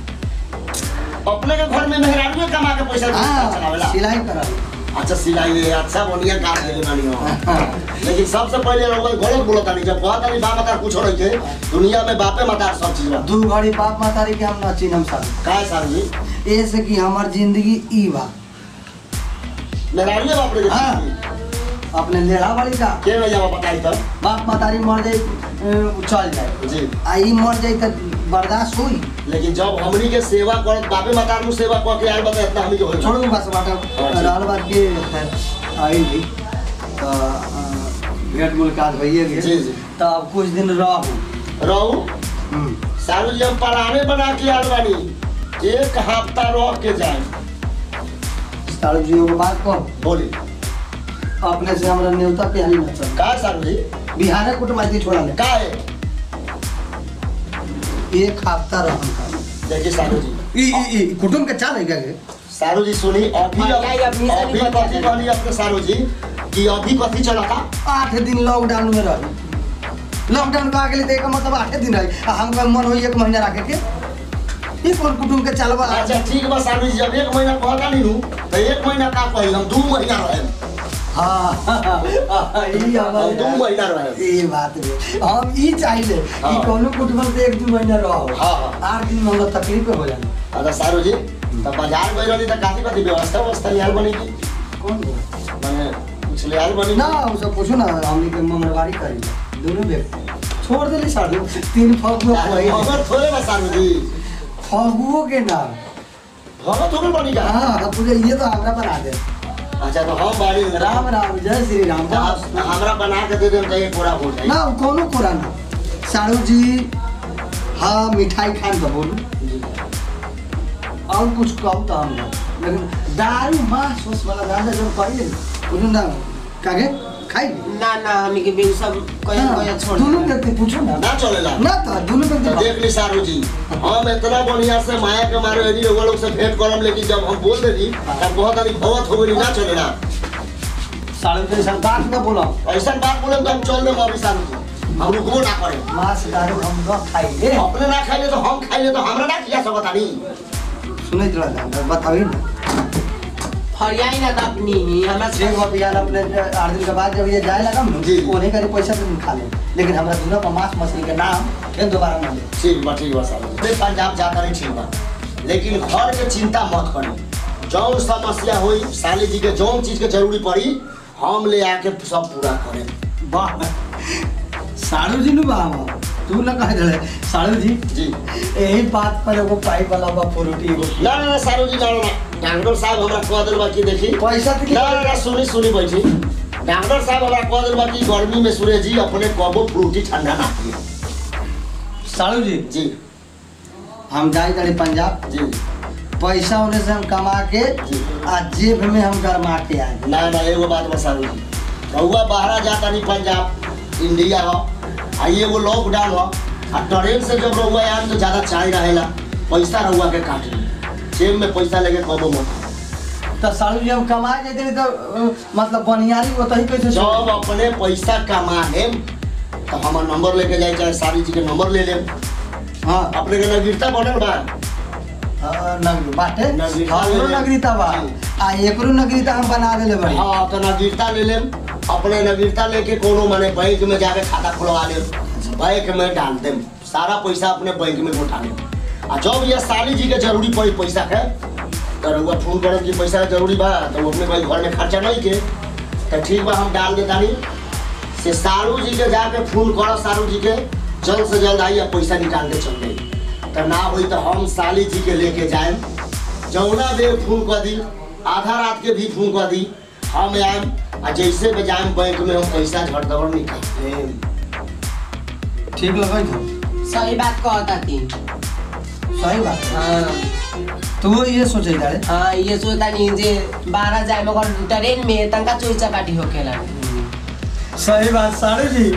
[SPEAKER 3] अपने के घर में मेहरारू के कमा के पैसा
[SPEAKER 1] हाँ
[SPEAKER 3] चलावेला
[SPEAKER 1] सिलाई करल
[SPEAKER 3] अच्छा सिलाई है अच्छा बढ़िया काम देले बानी हो लेकिन सबसे पहले लोग गलत बोलता नहीं जब कहता नहीं बाप मतार कुछ रही थे दुनिया में बापे मतार सब चीज बा
[SPEAKER 1] दू घड़ी बाप मतारी के हम न चिन्हम साल
[SPEAKER 3] का है सारू जी
[SPEAKER 1] ऐसे कि हमार जिंदगी ई बा
[SPEAKER 3] मेहरारू बाप रे
[SPEAKER 1] हाँ। अपने लेढ़ा वाली का
[SPEAKER 3] के भैया बताई तो
[SPEAKER 1] बाप मतारी मर जाए अ, चल जाए
[SPEAKER 3] जी
[SPEAKER 1] आ ई मर जाए तो बर्दाश्त हुई
[SPEAKER 3] लेकिन जब हमनी के सेवा करत बापे मतार नु सेवा क के आइल बता इतना हमनी के होई
[SPEAKER 1] छोड़ो बस बाटा
[SPEAKER 3] हाँ, जी।
[SPEAKER 1] रहल बात के आई भी तो अ, भेंट मुलाकात भइए गेल
[SPEAKER 3] जी, जी।
[SPEAKER 1] तो अब कुछ दिन रहू
[SPEAKER 3] रहू
[SPEAKER 1] हम्म।
[SPEAKER 3] सारू जी हम पलाने बना के आइल बानी एक हफ्ता रह के जाए
[SPEAKER 1] सारू जी एगो बात कह
[SPEAKER 3] बोली
[SPEAKER 1] अपने से हमरा न्योता पे हाली न चल
[SPEAKER 3] का है सारू जी
[SPEAKER 1] बिहार कुटमाइती छोड़ा ले
[SPEAKER 3] का है
[SPEAKER 1] एक हफ्ता रहम का
[SPEAKER 3] देखिए सारू जी
[SPEAKER 1] ई ई ई कुटुम के चाल है क्या के
[SPEAKER 3] सारू जी सुनी अभी
[SPEAKER 4] हाँ, नहीं, अभी से
[SPEAKER 3] अभी
[SPEAKER 4] नहीं पता
[SPEAKER 3] कथी
[SPEAKER 4] है।
[SPEAKER 3] कहनी अपने सारू जी कि अभी कथी चलता
[SPEAKER 1] आठ दिन लॉकडाउन में रही लॉकडाउन का गेली तो एक मतलब आठ दिन रही आ हमका मन होई एक महीना रखे के ई कौन कुटुम के चालबा
[SPEAKER 3] अच्छा ठीक बा सारू जी जब एक महीना कहता नहीं हूँ तो एक महीना का कही हम दू महीना रहे
[SPEAKER 1] हाँ ई
[SPEAKER 3] हम
[SPEAKER 1] हमारे
[SPEAKER 3] दू महीना रहे
[SPEAKER 1] ई बात रे हम ई चाहिए
[SPEAKER 3] हाँ।
[SPEAKER 1] कि कोनो कुटुम से एक दू महीना रहो
[SPEAKER 3] हाँ, हाँ।
[SPEAKER 1] आठ दिन में हमरा तकलीफ हो जाए
[SPEAKER 3] अच्छा सारू जी तो बाजार गई रही तो काफी कथी व्यवस्था व्यवस्था लियाल बनी की
[SPEAKER 1] कौन
[SPEAKER 3] मैंने कुछ लियाल बनी
[SPEAKER 1] ना उ सब पूछो ना हमनी के ममरवारी करी दोनों व्यक्ति छोड़ देली साढ़ू तीन फगुआ पहले
[SPEAKER 3] भगत थोड़े बा सारू जी
[SPEAKER 1] फगुओ के नाम
[SPEAKER 3] भगत थोड़े बनी का
[SPEAKER 1] हाँ पूरे ये तो हमरा बना दे
[SPEAKER 3] अच्छा तो हम बाड़ी
[SPEAKER 1] राम राम जय श्री राम
[SPEAKER 3] हमरा बना के दे देम तो ये पूरा हो जाए
[SPEAKER 1] ना कोनो कोरा ना साड़ू जी हाँ मिठाई खान तो बोलू और कुछ कहू तो हम लेकिन दारू मांस उस वाला दादा जो कही बोलू ना कागे खाई
[SPEAKER 4] ना ना हमी के बिल सब कोई कोई छोड़
[SPEAKER 1] दोनों व्यक्ति पूछो ना
[SPEAKER 3] ना चलेला
[SPEAKER 1] ना तो दोनों व्यक्ति
[SPEAKER 3] तो देख ली सारू जी हम इतना बढ़िया से माया के मारे यदि लोग लोग से भेंट करम लेकिन जब हम बोल देली तब बहुत अधिक भगत हो गई ना चलेला
[SPEAKER 1] साड़ू जी ऐसा बात ना बोला
[SPEAKER 3] ऐसा बात बोले तो हम चल देम अभी सारू जी हम रुकबो ना करे
[SPEAKER 1] मांस दारू हम न खाइए
[SPEAKER 3] अपने ना खाइले तो हम खाइले तो हमरा ना खिया सकता नहीं
[SPEAKER 1] सुने रहा बताइए ना
[SPEAKER 4] फरियाई ना अपनी हमरा
[SPEAKER 1] ठीक हो बियान अपने आठ दिन के बाद जब ये जाए लगा
[SPEAKER 3] जी।
[SPEAKER 1] उन्हें का पैसा तो खा ले लेकिन हमरा दोनों का मांस मछली के नाम फिर दोबारा ना ले
[SPEAKER 3] ठीक बा ठीक बा सारू जी पंजाब जाता नहीं ठीक बा लेकिन घर के चिंता मत करी जौन समस्या होई साली जी के जौन चीज के जरूरी पड़ी हम ले आके सब पूरा करें
[SPEAKER 1] वाह साड़ू जी नु बाबा तू ना कह दे साड़ू जी
[SPEAKER 3] जी
[SPEAKER 1] यही बात पर एगो पाइप वाला बा फ्रूटी एगो
[SPEAKER 3] ना ना ना सारू जी ना ना डॉक्टर साहब हमरा कह दिल बा कि देखी
[SPEAKER 1] पैसा तो
[SPEAKER 3] ना ना ना सुनी सुनी बैठी डॉक्टर साहब हमरा कह दिल बा कि गर्मी में सूर्य जी अपने कबो फ्रूटी ठंडा ना पिए
[SPEAKER 1] साड़ू जी
[SPEAKER 3] जी
[SPEAKER 1] हम जाए जाए पंजाब
[SPEAKER 3] जी
[SPEAKER 1] पैसा उन्हें से हम कमा के
[SPEAKER 3] जी।
[SPEAKER 1] आ जेब में हम गरमा के आए
[SPEAKER 3] ना ना एगो बात बा सारू जी रहुआ बाहर जाता नहीं पंजाब इंडिया हो आ ये वो लॉकडाउन हो आ ट्रेन से जब रहुआ आए तो ज्यादा चाय रहेला पैसा रहुआ के काट ली जेब में पैसा लेके कबो मत
[SPEAKER 1] तो साड़ू जी हम कमाए जाते तो अ, मतलब बनियारी होता ही कैसे
[SPEAKER 3] जब अपने पैसा कमा लेम तो हमार नंबर लेके जाए चाहे सारी जी के नंबर ले लेम
[SPEAKER 1] हाँ
[SPEAKER 3] अपने के नगीरता बनल बा
[SPEAKER 1] नगरी बाटे
[SPEAKER 3] नगरीता
[SPEAKER 1] हमरो
[SPEAKER 3] ले ले।
[SPEAKER 1] नगरीता बा
[SPEAKER 3] जी।
[SPEAKER 1] आ एकरो नगरीता हम बना देले बाड़ी
[SPEAKER 3] हाँ तो नगीरता ले लेम अपने नगीरता लेके कोनो माने बैंक में जाके खाता खुलवा लेम बैंक में डाल देम सारा पैसा अपने बैंक में उठा लेम आ जब ये साली जी के जरूरी पड़ी पैसा के तो रउआ फोन करम कि पैसा के जरूरी बा तो वो अपने भाई घर में खर्चा नहीं के तो ठीक बा हम डाल देता नहीं से सारू जी के जाके फोन करो सारू जी के जल्द से जल्द आई पैसा निकाल के चल गई तो ना हुई तो हम साली जी के लेके जाए जौना बेर फोन कर दी आधा रात के भी फोन कर दी हम आएम आ जैसे बजाएम बैंक में हम पैसा झटदबड़ निकाल लेम
[SPEAKER 1] ठीक लगे तो
[SPEAKER 4] सही बात कहता थी
[SPEAKER 1] सही बात है।
[SPEAKER 4] हाँ
[SPEAKER 1] तो वो ये सोचे जाए
[SPEAKER 4] हाँ ये सोचता नहीं जे बारह जाए मगर ट्रेन में तंका चोरी चपाटी होकेला
[SPEAKER 1] सही बात साड़ू जी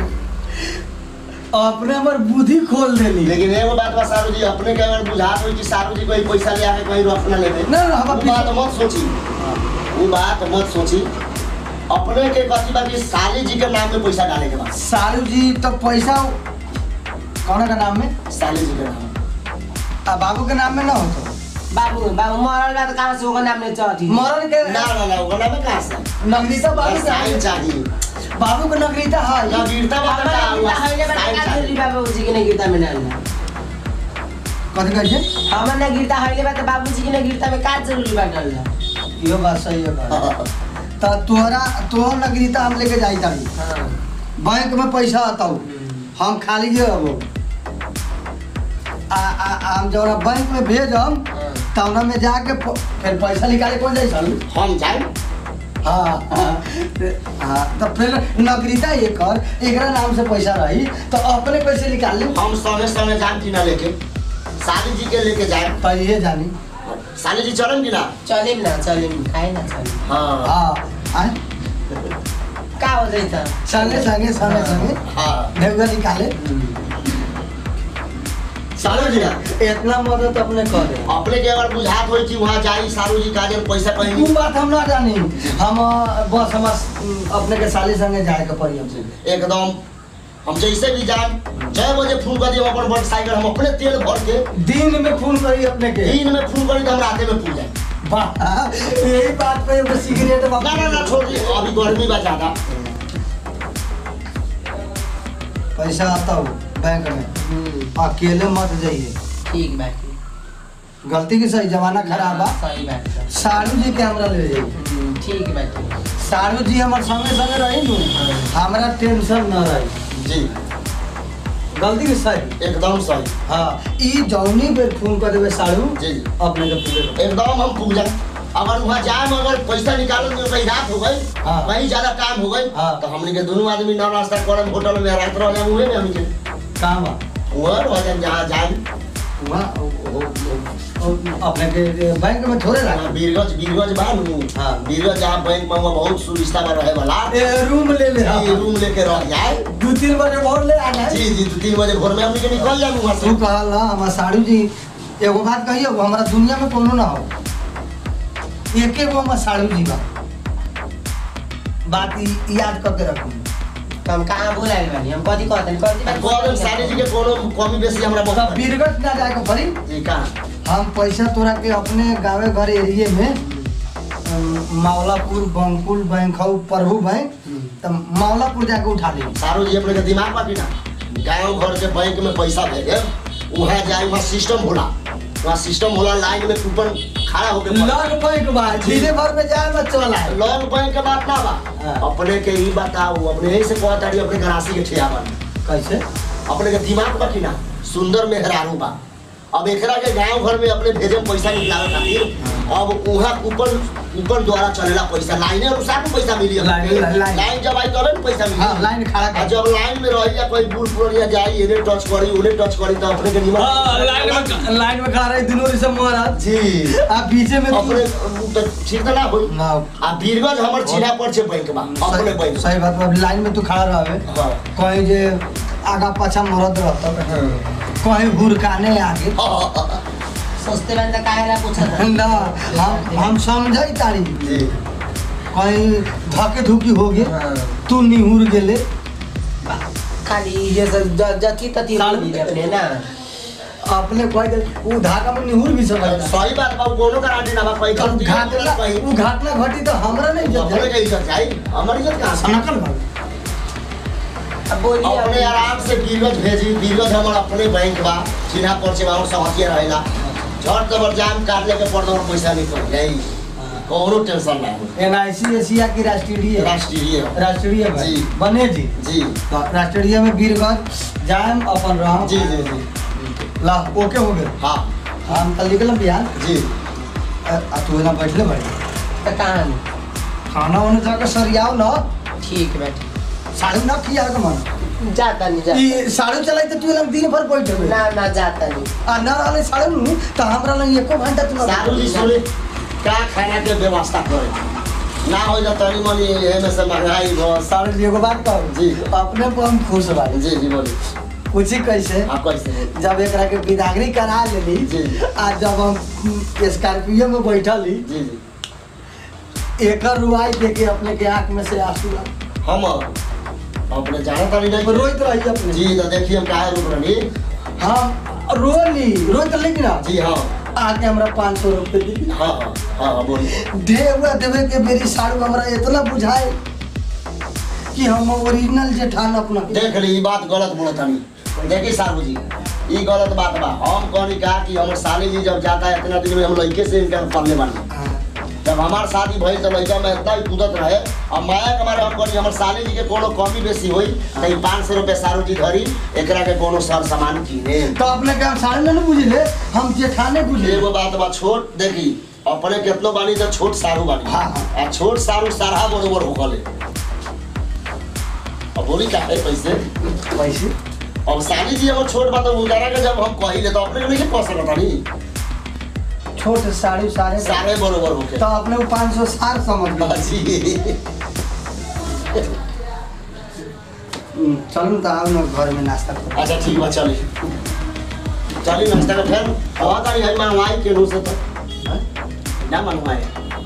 [SPEAKER 1] अपने हमर बुद्धि खोल देली
[SPEAKER 3] लेकिन एगो बात बा सारू जी अपने के अगर बुझात होई कि सारू जी कोई पैसा ले आके कहीं रख ना लेबे
[SPEAKER 1] ना ना हम
[SPEAKER 3] वो बात मत सोची वो बात मत सोची अपने के कथी बा कि साली जी के नाम में पैसा डाले के बा
[SPEAKER 1] साड़ू जी तो पैसा कौन का नाम में
[SPEAKER 3] साली जी के नाम
[SPEAKER 1] आ बाबू के नाम में ना हो तो
[SPEAKER 4] बाबू बाबू मरल बा तो कहाँ से होगा नाम ने चढ़ी
[SPEAKER 1] मरल के
[SPEAKER 3] ना ना ना ओकरा में कहां से
[SPEAKER 1] नगरीता बाबू के
[SPEAKER 3] साइन चाहिए
[SPEAKER 1] बाबू के नगरीता है
[SPEAKER 3] ना गिरता बा
[SPEAKER 4] हमारा
[SPEAKER 3] का
[SPEAKER 4] गिरता हइले बा
[SPEAKER 3] साइन
[SPEAKER 4] का
[SPEAKER 3] चाहिए
[SPEAKER 4] जरूरी बाबू जी के ने गिरता में डालना
[SPEAKER 1] कथी कहै छै
[SPEAKER 4] हमर ने गिरता हइले बा तो बाबू जी के ने गिरता में का जरूरी बा डालना
[SPEAKER 1] इहो बात सही है बात तो तोहरा तोहर नगरीता हम लेके जाई तारी
[SPEAKER 4] हाँ
[SPEAKER 1] बैंक में पैसा आता हम खाली ये हबो आ आ आ हम जौना बैंक में भेजम तौना में जाके फ- फिर पैसा निकाले कौन जाई सालू
[SPEAKER 3] हम जाए
[SPEAKER 1] हाँ हाँ हाँ तो फिर नगरीता ये कर एकरा नाम से पैसा रही तो अपने पैसे निकाल ली
[SPEAKER 3] हम संगे संगे जाम कि ना लेके साली जी के लेके जाए
[SPEAKER 1] तो ये जानी
[SPEAKER 3] साली जी चलम कि ना
[SPEAKER 4] चलिम ना चलिम खाए ना चलिम
[SPEAKER 3] हाँ
[SPEAKER 1] हाँ आए
[SPEAKER 4] का हो जाई त
[SPEAKER 1] संगे संगे संगे संगे
[SPEAKER 3] हाँ
[SPEAKER 1] देवगा निकाले
[SPEAKER 3] सालू जी ना
[SPEAKER 1] इतना मदद अपने कर दे
[SPEAKER 3] अपने के अगर बुझात होई कि वहाँ जाई सारू जी काजल पैसा कहीं
[SPEAKER 1] वो बात हम ना जानी हम अ, बस हम अ, अपने के साली संगे जाए के पड़ी हमसे
[SPEAKER 3] एकदम हम जैसे भी जाए छह बजे फोन कर दिए अपन मोटरसाइकिल हम अपने तेल भर के
[SPEAKER 1] दिन में फोन करी अपने के
[SPEAKER 3] दिन में फोन करी तो हम राते में पूछ जाए
[SPEAKER 1] वाह, यही बात पे एगो सिगरेट
[SPEAKER 3] ना ना ना छोड़ दी अभी गर्मी बा ज्यादा
[SPEAKER 1] पैसा आता हो बैंक में अकेले मत जाइए
[SPEAKER 4] ठीक बा ठीक
[SPEAKER 1] गलती की सही जमाना खराब बा
[SPEAKER 4] सही बात बा।
[SPEAKER 1] साड़ू जी कैमरा ले जाइए
[SPEAKER 4] हम्म, ठीक बा ठीक
[SPEAKER 1] साड़ू जी हमारे संगे संगे रही नु हमारा टेंशन न रही
[SPEAKER 3] जी
[SPEAKER 1] गलती के सही
[SPEAKER 3] एकदम सही।
[SPEAKER 1] हाँ ई जौनी बेर फोन कर देवे साड़ू
[SPEAKER 3] जी जी
[SPEAKER 1] अपने के पूरे
[SPEAKER 3] एकदम हम पूछ जाए। अगर वहाँ जाए अगर पैसा निकालने में कहीं रात हो गई
[SPEAKER 1] हाँ।
[SPEAKER 3] कहीं ज्यादा काम हो गई
[SPEAKER 1] हाँ।
[SPEAKER 3] तो हमने के दोनों आदमी ना नाश्ता करम होटल में रात रह जाए हुए में हमने के
[SPEAKER 1] काम बा
[SPEAKER 3] वहाँ रह जाए जहाँ जाए
[SPEAKER 1] वहाँ ओ- ओ- ओ- अपने के बैंक में थोड़े रहा
[SPEAKER 3] बीरगंज बीरगंज बानू
[SPEAKER 1] हाँ।
[SPEAKER 3] बीरगंज जहाँ बैंक में वहाँ बहुत सुविस्ता में रहे वाला
[SPEAKER 1] रूम ले ले
[SPEAKER 3] जी, रूम लेके रह जाए।
[SPEAKER 1] दो तीन बजे भोर ले आना है
[SPEAKER 3] जी जी दो तीन बजे भोर में हमने के निकल जाए वहाँ से।
[SPEAKER 1] तू कहला हमारा साड़ू जी एगो बात कहिए हमारा दुनिया में कोनो ना हो एके गो हमारा साड़ू जी बा बात ई याद करके रखू
[SPEAKER 4] तो हम कहाँ बुलाइल बानी हम कथी कहतनी कथी बात
[SPEAKER 3] गौरव साली जी के कोनो कमी बेसी हमरा
[SPEAKER 1] तब
[SPEAKER 3] बहुत
[SPEAKER 1] बीरगंज ना जाए के पड़ी
[SPEAKER 3] जी कहाँ
[SPEAKER 1] हम पैसा तोरा के अपने गाँव घर एरिए में अम, मावलापुर बंकुल बैंक हो प्रभु बैंक तो मावलापुर जाके उठा ली
[SPEAKER 3] सारू जी अपने के दिमाग बाकी ना गाँव घर के बैंक में पैसा भेजे वहाँ जाए वहाँ सिस्टम होला वहाँ सिस्टम होला लाइन में कूपन खड़ा होके
[SPEAKER 1] लॉन बैंक बा धीरे भर में जाए मत चला
[SPEAKER 3] लोन बैंक के बात ना बा
[SPEAKER 1] हाँ।
[SPEAKER 3] अपने के ही बताओ अपने यही से कहता रही अपने गरासी के ठिया बन
[SPEAKER 1] कैसे
[SPEAKER 3] अपने के दिमाग बा कि ना सुंदर मेहरारू बा अब एकरा के गांव घर में अपने भेजे में पैसा निकलावे खातिर अब वहाँ कूपन कूपन द्वारा चलेला पैसा लाइन अनुसार में पैसा मिली
[SPEAKER 1] लाइन- लाइन-
[SPEAKER 3] लाइन जब आई तबे ना पैसा मिली
[SPEAKER 1] हाँ, लाइन खड़ा कर।
[SPEAKER 3] आ जब लाइन में रही या कोई बूढ़ पुरानिया जाई इन्हें टच करी उन्हें टच करी तो अपने के निमन
[SPEAKER 1] लाइन में लाइन में खड़ा रही दोनों रिश्ते महाराज
[SPEAKER 3] जी
[SPEAKER 1] आप पीछे में
[SPEAKER 3] अपने तो ठीक तो ना होई
[SPEAKER 1] ना
[SPEAKER 3] आ बीरगंज हमर चिन्हा पर छे बैंक बा अपने बैंक
[SPEAKER 1] सही बात बा लाइन में तू खड़ा रहबे
[SPEAKER 3] हाँ।
[SPEAKER 1] कहीं जे आगा पाछा मरद रहता कहीं हुरकाने आगे
[SPEAKER 4] सस्ते बंदा काहे ला पूछत
[SPEAKER 1] ना हम हम समझाई तारी
[SPEAKER 3] जी
[SPEAKER 1] कहीं धके धुकी हो गए तू निहुर गेले
[SPEAKER 4] खाली ये सब ज- जथी तथी
[SPEAKER 1] साल-
[SPEAKER 4] बोली अपने ना
[SPEAKER 1] अपने कोई दे वो धागा में निहुर भी समझ
[SPEAKER 3] सही बात बा कोनो गारंटी ना बा कोई गलती
[SPEAKER 1] घाटला वो घाटला घटी तो हमरा नहीं जब
[SPEAKER 3] अपने के इज्जत जाई हमर इज्जत कहां से
[SPEAKER 1] सनकल भाई
[SPEAKER 4] अब बोली
[SPEAKER 3] अपने आराम से बीरगंज भेजी बीरगंज हमर अपने बैंक बा चिन्हा परिचय बा सब हथिया रहेला झट तबर जाम काट लेके पड़दो पैसा निकल जाई कोनो टेंशन ना हो
[SPEAKER 1] एनआईसी एशिया की राष्ट्रीय
[SPEAKER 3] राष्ट्रीय
[SPEAKER 1] राष्ट्रीय में
[SPEAKER 3] जी।
[SPEAKER 1] बने जी
[SPEAKER 3] जी
[SPEAKER 1] तो राष्ट्रीय में वीरगंज जाम अपन राम
[SPEAKER 3] जी जी जी
[SPEAKER 1] ला ओके हो गए
[SPEAKER 3] हाँ
[SPEAKER 1] हम कल निकलम बिहार
[SPEAKER 3] जी
[SPEAKER 1] आ आ तू ना बैठले बैठ
[SPEAKER 4] तो कहाँ नहीं?
[SPEAKER 1] खाना वाना जाकर सरियाओ ना
[SPEAKER 4] ठीक बैठ
[SPEAKER 1] साड़ू ना खिया के मन
[SPEAKER 4] जाता नहीं जाता
[SPEAKER 1] ई साड़ू चलाई तो तू लग दिन भर बैठे
[SPEAKER 4] ना ना जाता नहीं
[SPEAKER 1] आ ना रहले साड़ू नु तो हमरा लग एको घंटा तू ना
[SPEAKER 3] सारू जी सुने का खाना के व्यवस्था करे ना हो जा तनी मनी एमे से महंगाई बस
[SPEAKER 1] साड़ू जी एगो बात कहू
[SPEAKER 3] जी।
[SPEAKER 1] अपने पर हम खुश बानी
[SPEAKER 3] जी जी बोली
[SPEAKER 1] पूछी कैसे
[SPEAKER 3] आप कैसे बोली?
[SPEAKER 1] जब एकरा के विदागरी करा लेली
[SPEAKER 3] जी।
[SPEAKER 1] आ जब हम स्कॉर्पियो में बैठली
[SPEAKER 3] जी जी
[SPEAKER 1] एकर रुआई देख के अपने के आंख में से आंसू आ
[SPEAKER 3] हम अपने जाने तारी नहीं
[SPEAKER 1] रोइत रही अपने
[SPEAKER 3] जी तो देखिए हम काहे रुक रही
[SPEAKER 1] हम रोली रोइत लेकिन ना
[SPEAKER 3] जी हाँ
[SPEAKER 1] आके हमरा पाँच सौ रुपये दी
[SPEAKER 3] हाँ हाँ हाँ हाँ बोलिए
[SPEAKER 1] दे हुआ देवे के मेरी साड़ू हमरा इतना बुझाए कि हम ओरिजिनल जेठान अपना
[SPEAKER 3] देख ली ई बात गलत बोलत हनी देखी साहू जी ई गलत बात बा हम कहनी कहा कि हमर साली जी जब जाता है इतना दिन में हम लड़के से इनका पढ़ने बानी
[SPEAKER 1] हाँ।
[SPEAKER 3] जब हमार शादी भइल तो लड़का में इतना ही कूदत रहे अब माया के मारे हम कहनी हमर साली जी के कोनो कमी बेसी होई तो ई पाँच सौ रुपये सारू जी धरी एकरा के कोनो सर सामान किने
[SPEAKER 1] तो अपने के हम साड़ू ना बुझले हम जेठाने बुझले
[SPEAKER 3] एगो बात बा छोट देखी अपने केतनो बानी तो छोट सारू बानी
[SPEAKER 1] हाँ, हाँ।
[SPEAKER 3] आ छोट सारू सारा बरोबर होकले अब बोली का है पैसे
[SPEAKER 1] पैसे
[SPEAKER 3] अब साली जी हमर छोट बात उदारा के जब हम कहिले तो अपने के नहीं कह सकता नहीं
[SPEAKER 1] छोट साड़ी सारे
[SPEAKER 3] सारे बरोबर होके
[SPEAKER 1] तो अपने को पाँच सौ सार समझ गए
[SPEAKER 3] जी
[SPEAKER 1] हम्म, चलू तो आओ ना घर में नाश्ता करो
[SPEAKER 3] अच्छा ठीक बा चली चली नाश्ता का फिर हवा तारी है मनवाई के नु से तो ना मनवाए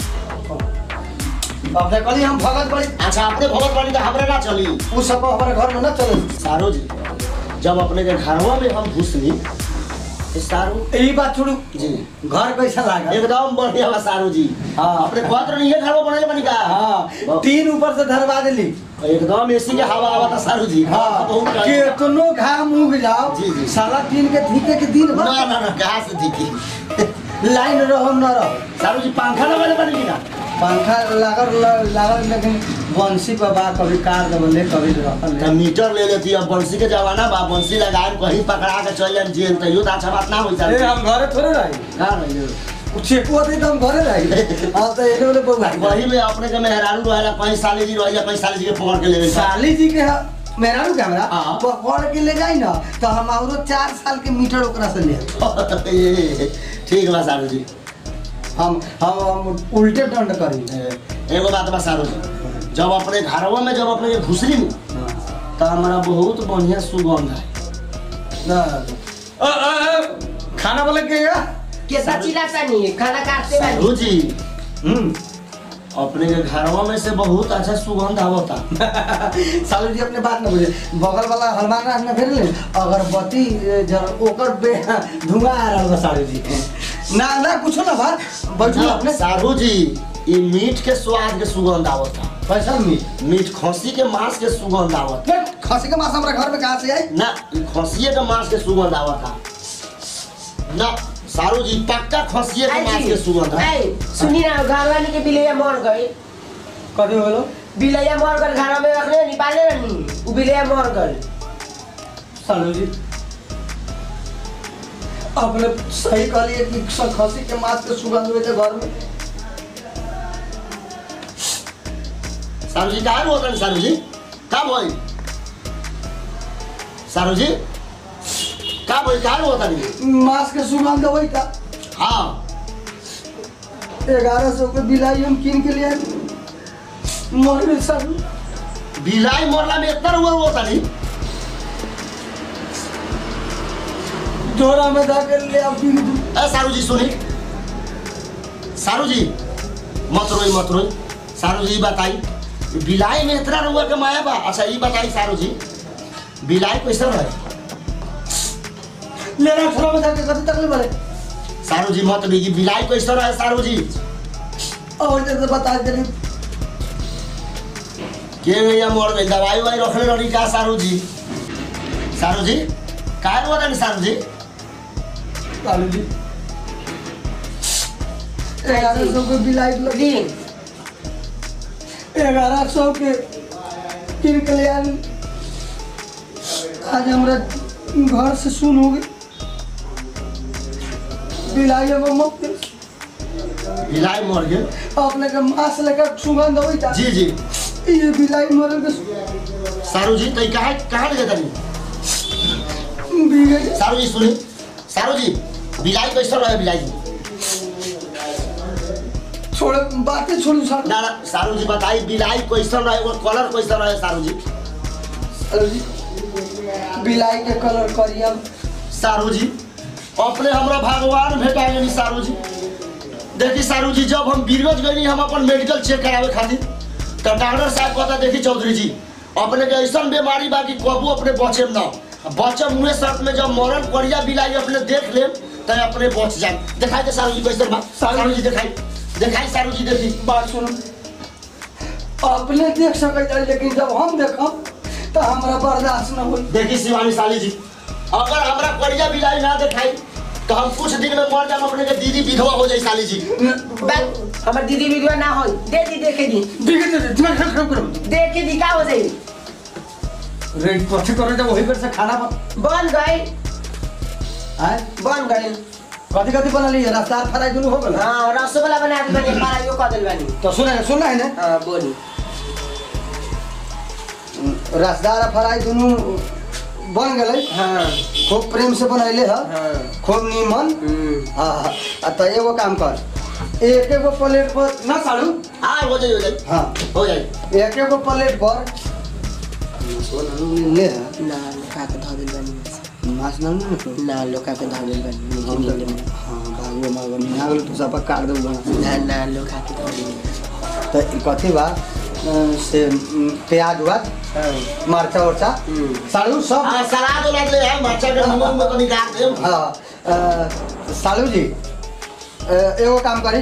[SPEAKER 1] अपने कली हम भगत बड़ी
[SPEAKER 3] अच्छा अपने भगत वाली तो हमरे ना चली
[SPEAKER 1] उ सब हमारे घर में ना चले
[SPEAKER 3] सारो जी जब अपने के घरवा में हम घुसली तो सारू
[SPEAKER 1] यही बात छोड़ू
[SPEAKER 3] जी
[SPEAKER 1] घर कैसा लगा
[SPEAKER 3] एकदम बढ़िया बा सारू जी
[SPEAKER 1] हाँ।
[SPEAKER 3] अपने कहत रही है घरवा बनले बनी का
[SPEAKER 1] हाँ तीन ऊपर से धरवा दिली
[SPEAKER 3] एकदम एसी के हवा आवा था सारू जी
[SPEAKER 1] हाँ
[SPEAKER 3] बहुत कड़क।
[SPEAKER 1] कितनो घाम उग जाओ
[SPEAKER 3] जी, जी।
[SPEAKER 1] साला तीन के धीके के दिन
[SPEAKER 3] ना
[SPEAKER 1] भर
[SPEAKER 3] ना ना कहाँ से दिखी
[SPEAKER 1] लाइन रहो न रहो
[SPEAKER 3] सारू जी पंखा लगाले बनी ना
[SPEAKER 1] पंखा लागल लागल लेकिन बंसी पर बा कभी कार दबले कभी रखल
[SPEAKER 3] तो मीटर ले लेती अब बंसी के जमाना बा बंसी लगाए कहीं पकड़ा के चल जाए जेल तो यो अच्छा बात ना होई
[SPEAKER 1] अरे हम घरे थोड़े रही
[SPEAKER 3] का रही
[SPEAKER 1] चेकुआ थे तो हम घरे रही हां तो एने वाले बउआ
[SPEAKER 3] वही में अपने के मेहरारू रहेला कहीं साली जी रहेला कहीं साली जी के पकड़ के ले गई
[SPEAKER 1] साली जी के मेरा रू कैमरा
[SPEAKER 3] हाँ।
[SPEAKER 1] पकड़ के ले जाई ना तो हम औरो चार साल के मीटर ओकरा से ले
[SPEAKER 3] ठीक बा सारू जी
[SPEAKER 1] हम हम हम उल्टे दंड करी
[SPEAKER 3] एगो बात बा सारू जी जब अपने घरवा में जब अपने घुसरी में तो हमारा बहुत बढ़िया सुगंध है
[SPEAKER 1] ना अ अ खाना वाला के
[SPEAKER 4] कैसा चिल्लाता नहीं खाना काटते वाली
[SPEAKER 3] सारू जी
[SPEAKER 1] हम्म
[SPEAKER 3] अपने के घरवा में से बहुत अच्छा सुगंध आवता
[SPEAKER 1] सालू जी अपने बात न बुझे बगल वाला हनुमान राज में फिर ले अगरबत्ती जर ओकर बे धुआं आ रहा बा सालू जी ना ना कुछ ना बा बैठो अपने
[SPEAKER 3] सारू जी ये मीट के स्वाद के सुगंध आवता
[SPEAKER 1] पैसा मीट
[SPEAKER 3] मीट खसी के मांस के सुगंध आवता
[SPEAKER 1] खसी के मांस हमारा घर में कहाँ से आई
[SPEAKER 3] ना खसिए के मांस के सुगंध आवता ना सारू जी पक्का खसिए के मांस के सुगंध है
[SPEAKER 4] सुनी ना घर वाले के बिलैया मर गए
[SPEAKER 1] कभी बोलो
[SPEAKER 4] बिलैया मर गए घर में रखले निकाले नहीं वो बिलैया मर गए
[SPEAKER 1] सालू जी अपने सही कहलिए कि खसी के मांस के सुगंध हुए थे घर में
[SPEAKER 3] सारू जी कहाँ बोल रहे सारू जी कब होई सारू जी कब होई कहाँ बोलता नहीं
[SPEAKER 1] मांस के सुगंध हुई था
[SPEAKER 3] हाँ
[SPEAKER 1] ग्यारह सौ के बिलाई हम कीन के लिए मर गए सालू
[SPEAKER 3] बिलाई मरला में इतना हुआ होता नहीं
[SPEAKER 1] जोरा में जाकर ले आप
[SPEAKER 3] ए सारू जी सुनी सारू जी मत रोई मत रोई सारू जी बताई बिलाई में इतना रुआ के माया बा अच्छा ये बताई सारू जी बिलाई कैसे रहे
[SPEAKER 1] लेना छोरा में जाके कभी तक ले बड़े
[SPEAKER 3] सारू जी मत बीगी बिलाई कैसे रहे सारू जी
[SPEAKER 1] और जैसे बता दे
[SPEAKER 3] के भैया मोर में दवाई वाई रखले रही का सारू जी सारू जी काय हुआ नहीं सारू जी
[SPEAKER 1] सालू जी ग्यारह सौ के बिलाई लगी ग्यारह सौ के किन के लिए आज हमारा घर से सुन हो गई बिलाई अब मत
[SPEAKER 3] बिलाई मर गए
[SPEAKER 1] अपने के मांस लेकर सुगंध हुई था
[SPEAKER 3] जी जी
[SPEAKER 1] ये बिलाई मर के
[SPEAKER 3] सारू जी तो कहाँ कहाँ ले जाता नहीं
[SPEAKER 1] बीगे
[SPEAKER 3] सारू जी सुनी सारू जी बिलाई कैसे रहे बिलाई जी
[SPEAKER 1] छोड़ बातें छोड़ू सालू
[SPEAKER 3] ना ना सारू जी बताई बिलाई कैसे रहे वो कलर कैसे रहे सारू जी
[SPEAKER 1] सालू जी बिलाई के कलर करिया
[SPEAKER 3] सारू जी अपने हमरा भगवान भेटा गई सारू जी देखी सारू जी जब हम बीरगंज गई हम अपन मेडिकल चेक करावे खातिर तो डॉक्टर साहब कहता देखी चौधरी जी अपने के ऐसा बीमारी बा कि कबू अपने बचे ना बचम हुए शर्त में जब मरण करिया बिलाई अपने देख ले तो अपने बच जाए दिखाई दे सारू जी कैसे बा सारू जी दिखाई दिखाई सारू जी देखी
[SPEAKER 1] बात सुनो अपने देख सकते हैं लेकिन जब हम देखम तो हमारा बर्दाश्त न हो
[SPEAKER 3] देखी शिवानी साली जी अगर हमरा करिया बिलाई ना दिखाई तो हम कुछ दिन में मर जाम अपने के दीदी विधवा हो जाए साली जी
[SPEAKER 4] हमार दीदी विधवा ना हो दे दी देखे दी देखे दी का हो जाए
[SPEAKER 1] रेड कथी करे जब वही पर से खाना
[SPEAKER 4] बन गए
[SPEAKER 1] आए
[SPEAKER 4] बन गए
[SPEAKER 1] कथी कथी बना ली रफ्तार फ्राई दोनों हो गया
[SPEAKER 4] हां रसगुल्ला बना दी बने पारा यो कर देल बानी
[SPEAKER 1] तो सुना सुना है ना
[SPEAKER 4] हां बोली
[SPEAKER 1] रसदार फ्राई दोनों बन गए
[SPEAKER 4] हां
[SPEAKER 1] खूब प्रेम से बनैले ह
[SPEAKER 4] हां
[SPEAKER 1] खूब नीमन हां तो एगो काम कर एक एगो प्लेट पर ना सालू
[SPEAKER 3] हाँ हो जाए हो जाए
[SPEAKER 1] हाँ
[SPEAKER 3] हो जाए
[SPEAKER 1] एक एगो प्लेट पर ले
[SPEAKER 4] ना लोका के ध देल बानी
[SPEAKER 1] माछ ना ना
[SPEAKER 4] ना लोका के ध देल बानी
[SPEAKER 1] हाँ बागो मागो मिला गेल तो सब काट दो
[SPEAKER 4] ना ना लोका के ध देल
[SPEAKER 1] तो ई कथी बा से प्याज हुआ मरचा उरचा सालू सब
[SPEAKER 3] हाँ सलाद उलाद ले आए मरचा के मुंह में तो निकाल दे
[SPEAKER 1] हाँ सालू जी एगो काम करी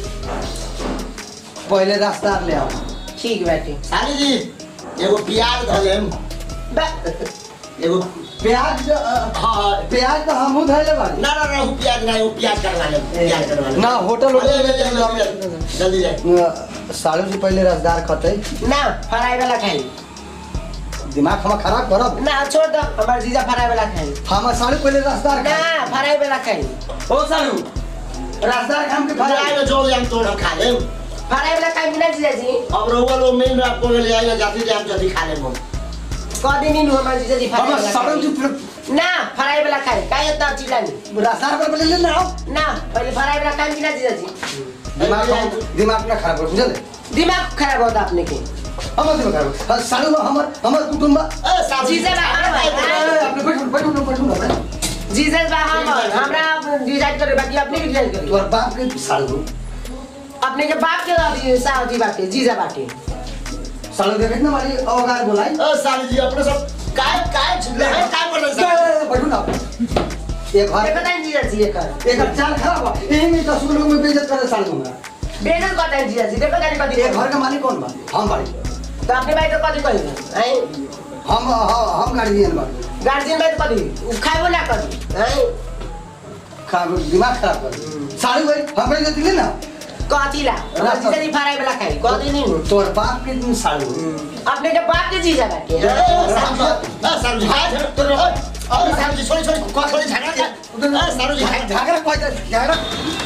[SPEAKER 1] पहले रास्ता ले आओ
[SPEAKER 4] ठीक बाटे
[SPEAKER 3] साली जी एगो प्याज धो लेम एगो
[SPEAKER 1] प्याज
[SPEAKER 3] हाँ हाँ
[SPEAKER 1] प्याज तो हमहू धैले बानी
[SPEAKER 3] ना ना ना वो प्याज ना वो प्याज करवा ले प्याज करवा ले
[SPEAKER 1] ना होटल
[SPEAKER 3] जल्दी
[SPEAKER 1] होटल
[SPEAKER 3] जल्दी जाए
[SPEAKER 1] साड़ू से पहले रसदार खतै
[SPEAKER 4] ना फ्राई वाला खाई
[SPEAKER 1] दिमाग हम खराब करब
[SPEAKER 4] ना छोड़ दो हमार जीजा फ्राई वाला खाई
[SPEAKER 1] हम साड़ू पहले रसदार
[SPEAKER 4] ना
[SPEAKER 1] खा
[SPEAKER 4] फ्राई वाला खाई
[SPEAKER 1] ओ साड़ू रसदार खाम के
[SPEAKER 3] फ्राई
[SPEAKER 1] खा
[SPEAKER 3] में जो हम तो खा ले
[SPEAKER 4] फ्राई वाला खाई बिना जीजा जी
[SPEAKER 3] अब रोवा लोग मेन आपको ले आएगा जाती जाए आप जल्दी खा ले हम
[SPEAKER 4] कह दिन नहीं हमार जीजा जी फ्राई
[SPEAKER 1] हम
[SPEAKER 4] वाला
[SPEAKER 1] साड़ू
[SPEAKER 4] खाई।
[SPEAKER 1] जी
[SPEAKER 4] ना फ्राई वाला खाई काहे इतना चिल्लानी
[SPEAKER 1] रसदार पर ले ले आओ
[SPEAKER 4] ना पहले फ्राई वाला खाई बिना जीजा जी
[SPEAKER 1] दिमाग दिमाग ना खराब कर बुझले
[SPEAKER 4] दिमाग खराब होता अपने के
[SPEAKER 1] हम दिमाग खराब साड़ू हमर हमर कुटुंब
[SPEAKER 3] ए साहब
[SPEAKER 4] जीजा बा
[SPEAKER 1] अपने बैठो बैठो बैठो
[SPEAKER 4] जीजा बा हम हमरा डिजाइन करे बाकी अपने के डिजाइन करी
[SPEAKER 1] तोर बाप के साड़ू
[SPEAKER 4] अपने के बाप के अभी साहजी बाटे जीजा बाटे
[SPEAKER 1] साड़ू देखे ना मारी अवगार बोलाई
[SPEAKER 3] ए साहब जी अपने सब काय काय छिले है काय बोले साहब
[SPEAKER 1] बैठो ना एक घर
[SPEAKER 4] देखो ताई जीजा जी एकर
[SPEAKER 1] एक चाल खराब बा एही में दस लोग में बेइज्जत करे साड़ू हमरा
[SPEAKER 4] बेजल करता है जीजा जी देखो ताई कथी
[SPEAKER 1] ये घर का मालिक कौन बा हम बाड़ी
[SPEAKER 4] तो अपने भाई तो कथी कही हैं
[SPEAKER 1] हम हम गार्जियन बा
[SPEAKER 4] गार्जियन भाई तो कथी उ खाइबो ना कथी हैं
[SPEAKER 1] खा दिमाग खराब कर साड़ू भाई हमरे जो दिले ना
[SPEAKER 4] कथी ला जीजा जी फ्राई वाला खाई कथी नहीं
[SPEAKER 1] तोर बाप के दिन साड़ू
[SPEAKER 4] अपने के बाप के जीजा बाटे
[SPEAKER 3] ए साहब जी हां तो और साहब जी छोड़ी छोड़ी को छोड़ी झगड़ा ए साहब जी
[SPEAKER 1] झगड़ा कोई झगड़ा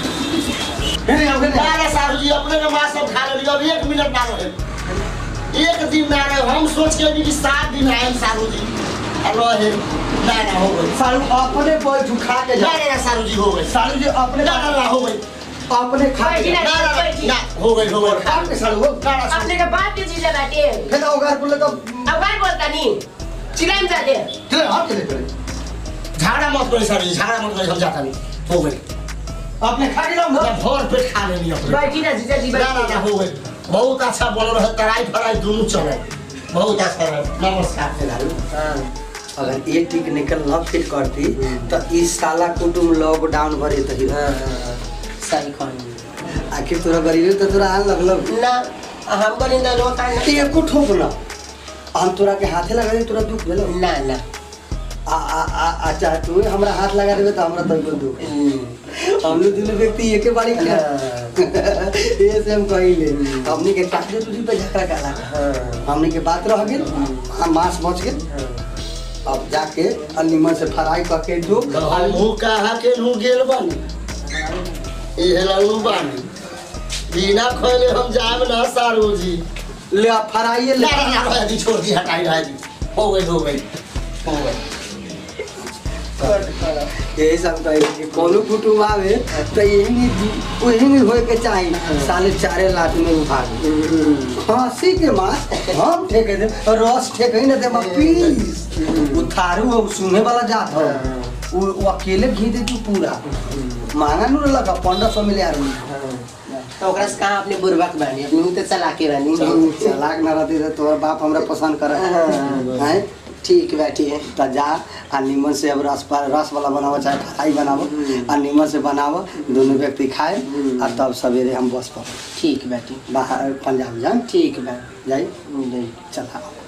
[SPEAKER 1] नहीं आओगे नहीं
[SPEAKER 3] अरे साहब जी अपने के मां सब खा ले अब एक मिनट ना रहे एक दिन ना रहे हम सोच के भी कि सात दिन आए साहब जी हेलो है ना ना हो गई
[SPEAKER 1] साड़ू अपने बोल खा के
[SPEAKER 3] ना
[SPEAKER 1] जा
[SPEAKER 3] ना साहब जी हो गई
[SPEAKER 1] साड़ू जी अपने
[SPEAKER 3] ना ना हो गई
[SPEAKER 1] अपने खा के
[SPEAKER 3] ना ना ना हो गई हो गई
[SPEAKER 1] बाप के साड़ू हो
[SPEAKER 3] ना ना
[SPEAKER 4] अपने के बाप के जीजा बाटे
[SPEAKER 1] फिर अवगार बोले तो
[SPEAKER 4] अब भाई बोलता नहीं चिल्लाम जाते
[SPEAKER 1] चले आप चले चले
[SPEAKER 3] झगड़ा मत करो साहब जी झगड़ा मत करो हम जाता नहीं हो गई
[SPEAKER 1] आपने खा के लाओ ना
[SPEAKER 3] मैं भर पेट खा लेनी अपने
[SPEAKER 4] बैठी ना जीजा जी
[SPEAKER 3] ना ना
[SPEAKER 4] बैठी
[SPEAKER 3] ना हो गई बहुत अच्छा बोल रहे तराई फराई दोनों चले बहुत अच्छा रहे नमस्कार
[SPEAKER 1] साड़ू अगर ये ठीक निकल न फिट करती तो इस साला कुटुंब लॉकडाउन भरे तही
[SPEAKER 4] सही कहनी
[SPEAKER 1] आखिर तोरा गरीबी तो तोरा आन लगलो
[SPEAKER 4] ना हम बोली ना लोग का
[SPEAKER 1] ते एको ठोक ना हम तोरा के हाथे लगा दे तोरा दुख भेलो
[SPEAKER 4] ना ना
[SPEAKER 1] आ आ आ अच्छा तू हमरा हाथ लगा देबे तो हमरा तनको दुख हम लोग दुनु व्यक्ति एके बारी के ये से हम कहिले हमनी के काटे तुझी पे झगड़ा काला हमनी के बात रह गेल हम मांस बच गेल अब जाके अनिमन से फ्राई करके दो
[SPEAKER 3] हम हूँ कहा के हूँ गेल बानी ये लल्लू बानी बिना खोले हम जाब ना सारू जी
[SPEAKER 1] ले फ्राई ले
[SPEAKER 3] ना ना ना दी छोड़ दी हटाई रहा दी हो गई हो गई हो गई
[SPEAKER 1] यही सब कहे कि कोनो कुटुंब आवे तो यही नहीं वही नहीं होए के चाहिए साले चारे लाख में उभाग हंसी के मास हम ठेके दे रस ठेके न दे पीस उतारू और सुने वाला जात हो वो वो अकेले घी दे तू पूरा मांगा नु लगा पंद्रह सौ मिले यार
[SPEAKER 4] तो ओकरा से कहाँ अपने बुरबक बानी अपनी तो चला के बानी
[SPEAKER 1] चलाक ना रहती तो तोहर बाप हमरा पसंद करे हैं
[SPEAKER 4] ठीक बैठी है
[SPEAKER 1] तो जा आ नीमन से अब रस पर रस वाला बनावो चाहे फ्राई बनावो आ नीमन से बनावो दोनों व्यक्ति खाए आ तब सवेरे हम बस पर
[SPEAKER 4] ठीक बैठी
[SPEAKER 1] बाहर पंजाब जाए
[SPEAKER 4] ठीक बा
[SPEAKER 1] जाए
[SPEAKER 4] नहीं
[SPEAKER 1] चला